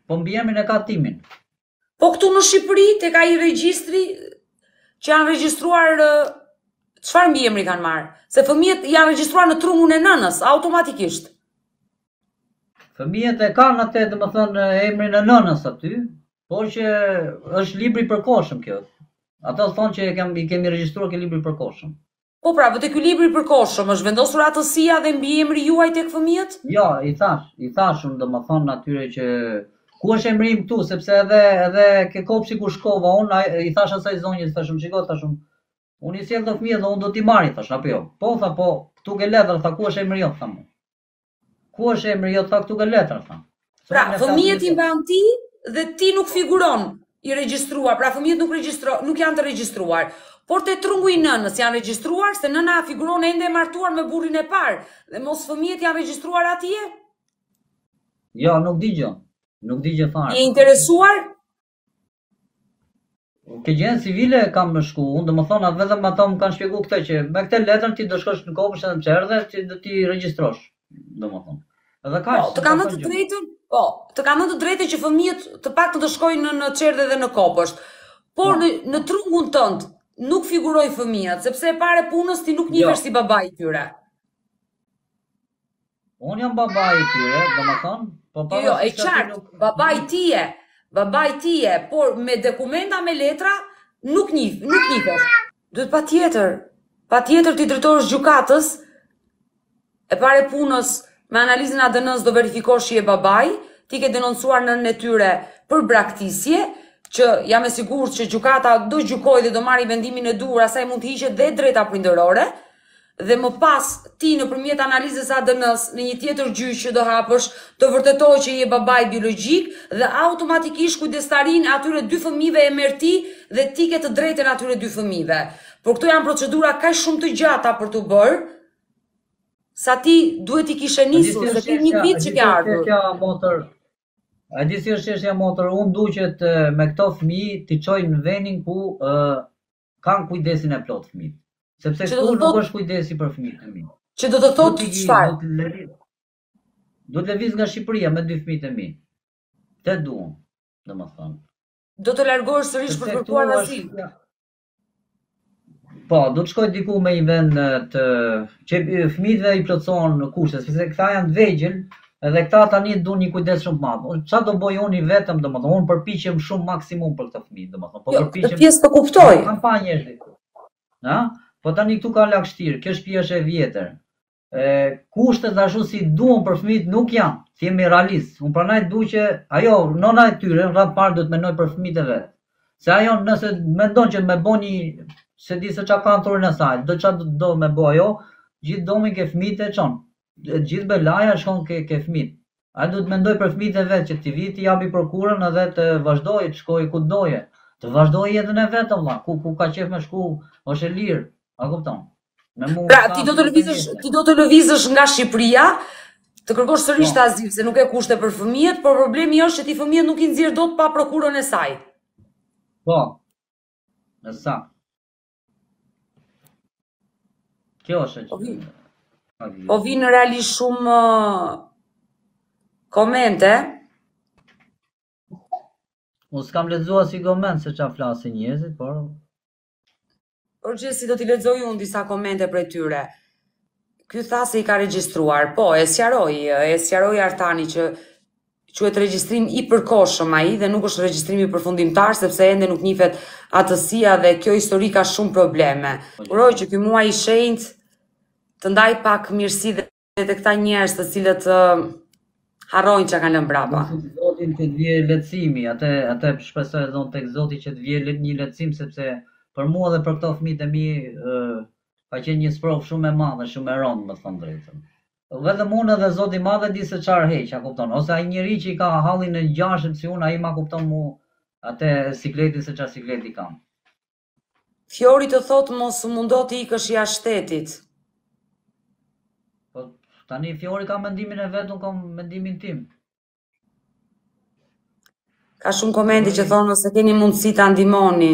po mbi emrin e ka timin. Po këtu në Shqipëri, tek ai regjistri që janë regjistruar, çfarë mbi emri kanë marrë? Se fëmijët janë regjistruar në trungun e nënës, automatikisht. Fëmijët e kanë atë, domethënë, emrin e nënës aty, por që është libri përkohshëm kjo. Ata thonë që i kemi regjistruar ke libri përkohshëm. Po pra, po te ky libri përkohshëm është vendosur atësia dhe mbi emri juaj tek fëmijët? Jo, i thash, i thash unë domethënë atyre që ku është emri im këtu, sepse edhe edhe ke kopsi ku shkova unë, i thash asaj zonjës, thashëm, shiko, thashëm, unë i sjell të fëmijët dhe unë do t'i marri, thash, apo jo. Po tha, po, këtu ke letër, tha, ku është emri jot, tha mu. Ku është emri jot, tha, këtu ke letër, tha. Pra, fëmijët i mban ti dhe ti nuk figuron i regjistruar, pra fëmijët nuk regjistro, nuk janë të regjistruar. Por te trungu i nënës janë regjistruar se nëna figuron ende e martuar me burrin e parë dhe mos fëmijët janë regjistruar atje? Jo, nuk di gjë. Nuk di gjë fare. Je interesuar? Ke gjën civile kam më shku, unë domethënë vetëm ata më kanë shpjeguar këtë që me këtë letër ti do shkosh në kopës edhe në çerdhe që do ti regjistrosh, domethënë. Edhe kaq. Po, të kanë të drejtën? Po, të kanë të drejtën që fëmijët të paktën të shkojnë në në çerdhe dhe në kopësht. Por në në trungun tënd nuk figuroj fëmijët, sepse e pare punës ti nuk njihesh si babai i tyre. Unë jam babai i tyre, domethënë, po pa. Jo, e qartë, babai tije, babai tije, por me dokumenta me letra nuk njih, nuk njihesh. Duhet patjetër, patjetër ti drejtohesh gjykatës, e pare punës me analizën A D N-s do verifikosh që je babai, ti ke denoncuar nënën e tyre për braktisje, që jam e sigurt që gjykata do gjykojë dhe do marrë vendimin e duhur, asaj mund të hiqet dhe drejta prindërore, dhe më pas ti nëpërmjet analizës A D N-s në një tjetër gjyq që do hapësh, do vërtetohet që je babai biologjik dhe automatikisht kujdestarinë atyre dy fëmijëve e merr ti dhe ti ke të drejtën atyre dy fëmijëve. Por këto janë procedura kaq shumë të gjata për të bërë, sa ti duhet i kishe nisur, se ti një vit që ke ardhur. A di si është çështja motor, unë du që të, me këto fëmijë t'i çoj në vendin ku uh, kanë kujdesin e plot fëmijët. Sepse këtu nuk është kujdesi për fëmijët e mi. Që do të thotë çfarë? Do të lëviz nga Shqipëria me dy fëmijët e mi. Te duam, domethënë. Do të largohesh sërish për kërkuar azil. Po, do të shkoj diku me një vend të që fëmijëve i plotëson kushtet, sepse këta janë të vegjël. Edhe këta tani duan një kujdes shumë të madh. Çfarë do bëj unë vetëm, domethënë, unë përpiqem shumë maksimum për këtë fëmijë, domethënë, po përpiqem. Jo, pjesë të kuptoj. Kampanje është diku. Ha? Po tani këtu ka lagështirë, kjo shtëpi është e vjetër. Ë, kushtet ashtu si duan për fëmijët nuk janë. Jemi realist. Unë prandaj dua që ajo nëna e tyre rreth parë do të mendoj për fëmijët e vet. Se ajo nëse mendon që më bën një se di se çka ka antorin e saj, do çfarë do më bëj ajo, gjithë domi ke fëmijët e çon. Gjithë belaja shkon ke, ke fëmijët. Ai duhet mendoj për fëmijët e vet që ti vi ti japi prokurën edhe të vazhdojë të shkojë ku doje. Të vazhdojë jetën e vet valla, ku ku ka qef me shku, është e lirë. A kupton? Me mua. Pra ti do të lëvizësh, ti do të lëvizësh nga Shqipëria, të kërkosh sërish të azil, se nuk e kushte për fëmijët, por problemi është që ti fëmijët nuk i nxjerr dot pa prokurën e saj. Po. Ësa. Kjo është. Po vinë realisht shumë uh, komente. Unë s'kam lexuar si koment se çfarë flasin njerëzit, por Por që si do t'i lexoj unë disa komente prej tyre. Ky tha se i ka regjistruar. Po, e sqaroi, e sqaroi Artani që quhet regjistrim i përkohshëm ai dhe nuk është regjistrimi përfundimtar sepse ende nuk njihet atësia dhe kjo histori ka shumë probleme. Uroj që ky muaj i shenjtë të ndaj pak mirësi dhe të këta njerëz të cilët uh, harrojnë që kanë lënë brapa. Zotin që të vje lehtësimi, atë atë shpresoj edhe unë tek Zoti që të vje një lehtësim sepse për mua dhe për këto fëmijët e mi uh, ka qenë një sprovë shumë e madhe, shumë e rëndë, më thënë drejtën. Vetëm unë edhe Zoti i madh e di se çfarë heq, a kupton? Ose ai njeri që i ka hallin në gjashëm si unë, ai ma kupton mu atë sikletin se çfarë sikleti kam. Fiori të thotë mos u mundo të ikësh jashtë shtetit. Po tani Fiori ka mendimin e vet, unë kam mendimin tim. Ka shumë komente që thonë nëse keni mundësi ta ndihmoni.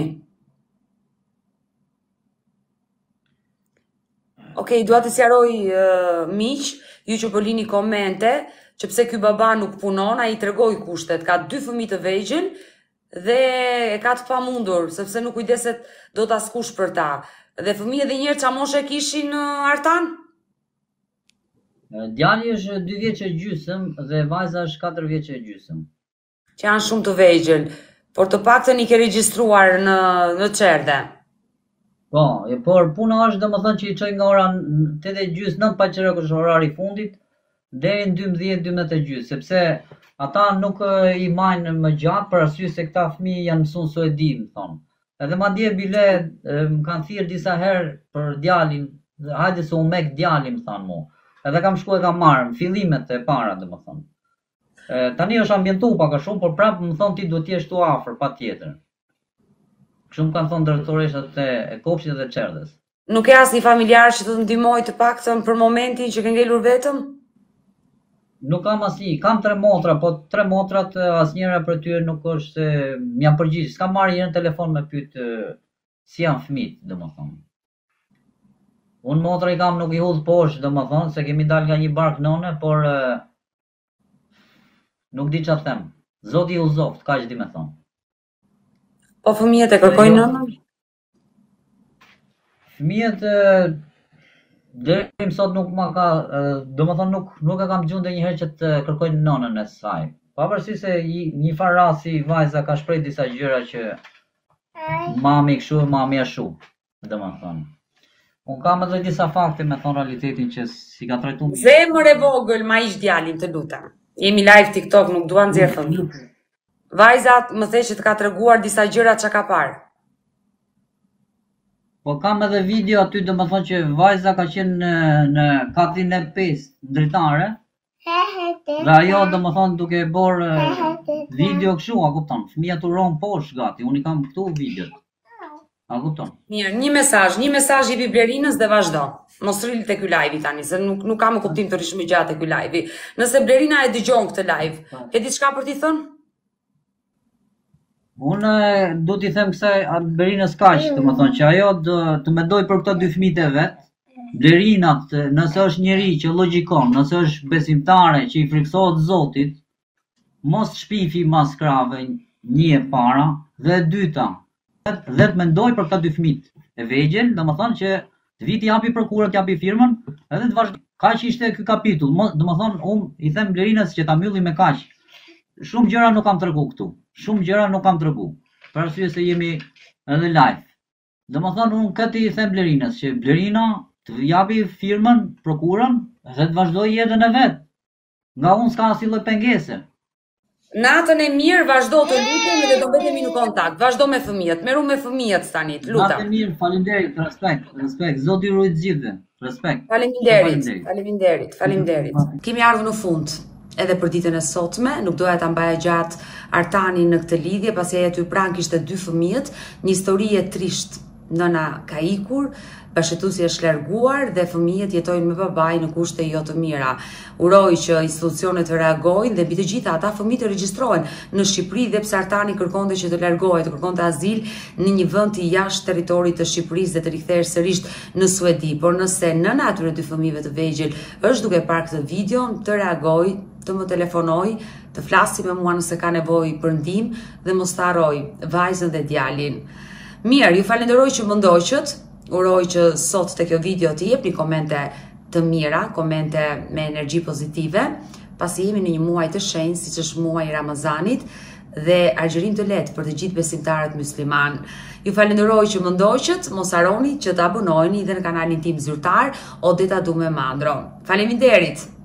Okej, okay, dua të sqaroj uh, miq, ju që po lini komente, që pse ky baba nuk punon, ai i tregoi kushtet, ka dy fëmijë të vegjël dhe e ka të pamundur, sepse nuk kujdeset dot askush për ta. Dhe fëmijët dhe njerë qa moshe kishin Artan? Djali është dy vjeç e gjysëm dhe vajza është katër vjeç e gjysëm. Që janë shumë të vegjël, por të paktën i ke regjistruar në, në çerdhe. Po, e, por puna është domethënë që i çoj nga ora tetë e gjys, nëntë pa çerek është orari i fundit, deri në dymbëdhjetë dymbëdhjetë e gjys, sepse ata nuk i majnë më gjatë për arsye se këta fëmijë janë mësuar suedi, më thonë. Edhe madje bile më kanë thirrë disa herë për djalin, hajde se u mek djalin, më thanë mua. Edhe kam shkuar e kam marrë fillimet e para, domethënë. Tani është ambientu pak a shumë, por prapë më thonë ti duhet t'jesh tu afër, patjetër. Kështu më kanë thonë drejtoreshat e kopshtit dhe çerdhes. Nuk e asnjë familjar që të të ndihmojë të paktën për momentin që ke ngelur vetëm? Nuk kam asnjë, kam tre motra, po tre motrat asnjëra për tyre nuk është se më janë përgjigj. S'kam marrë një telefon me pyet si janë fëmijët, domethënë. Unë motra i kam nuk i hudh poshtë, domethënë, se kemi dalë nga një bark nëne, por nuk di çfarë them. Zoti u zoft, kaq di më thon. Po fëmijët e kërkojnë nënën? Fëmijët deri më sot nuk ma ka, domethënë nuk nuk e kam dëgjuar ndonjëherë që të kërkojnë nënën e saj. Pavarësisht se një farë rasti vajza ka shpreh disa gjëra që mami kështu, mami ashtu, domethënë. Unë kam edhe disa fakte me thonë realitetin që si ka trajtuar. Zemër e vogël, ma ish djalin, të lutem. Jemi live TikTok, nuk duan nxjerr fëmijë. Vajzat më the që të ka treguar disa gjëra që ka parë. Po kam edhe video aty, domethënë që vajza ka qenë në, në katin e pesë dritare. Dhe ajo domethënë duke e bërë video kështu, a kupton? Fëmia turron poshtë gati, unë i kam këtu videot. A kupton? Mirë, një mesazh, një mesazh jepi Blerinës dhe vazhdo. Mos rri te ky live tani, se nuk nuk kam kuptim të rish më gjatë te ky live. Nëse Blerina e dëgjon këtë live, ke diçka për t'i thënë? Unë do t'i them kësaj Blerinës kaq, domethënë që ajo do të mendoj për këto dy fëmijët e vet. Blerina, nëse është njeri që logjikon, nëse është besimtare që i friksohet Zotit, mos shpifi mas krave një e para dhe e dyta. Dhe të mendoj për këta dy fëmijë e vegjël, domethënë që të viti japi prokurat, japi firmën, edhe të vazhdoj. Kaq ishte ky kapitull. Domethënë unë i them Blerinës që ta mbyllim me kaq. Shumë gjëra nuk kam tregu këtu. Shumë gjëra nuk kam tregu. Për arsye se jemi edhe live. Domethënë unë këtë i them Blerinës që Blerina të japi firmën, prokurën dhe të vazhdoj jetën e vet. Nga unë s'ka asnjë lloj pengese. Natën e mirë, vazhdo të lutem dhe do mbetemi në kontakt. Vazhdo me fëmijët, meru me fëmijët tani, të lutem. Natë e mirë, faleminderit, respekt, respekt. Zoti ruaj të gjithëve. Respekt. Faleminderit, faleminderit, faleminderit. Kemi ardhur në fund edhe për ditën e sotme, nuk doja ta mbaja gjatë Artanin në këtë lidhje, pasi ai aty pranë kishte dy fëmijët, një histori e trisht. Nëna ka ikur, bashkëtuesi është larguar dhe fëmijët jetojnë me babaj në kushte jo të mira. Uroj që institucionet të reagojnë dhe mbi të gjitha ata fëmijët të regjistrohen në Shqipëri dhe pse Artani kërkonte që të largohet, të kërkonte azil në një vend i jashtë territorit të Shqipërisë dhe të rikthehet sërish në Suedi. Por nëse nëna atyre dy fëmijëve të vegjël është duke parë këtë video, të reagoj, të më telefonoj, të flasi me mua nëse ka nevojë për ndihmë dhe mos ta harroj vajzën dhe djalin. Mirë, ju falenderoj që më ndoqët, uroj që sot të kjo video të jepni komente të mira, komente me energji pozitive, pasi jemi në një muaj të shenjtë, siç është muaji i Ramazanit dhe agjerim të lehtë për të gjithë besimtarët musliman. Ju falenderoj që më ndoqët, mos harroni që të abonoheni dhe në kanalin tim zyrtar Odeta Dume Mandro. Faleminderit!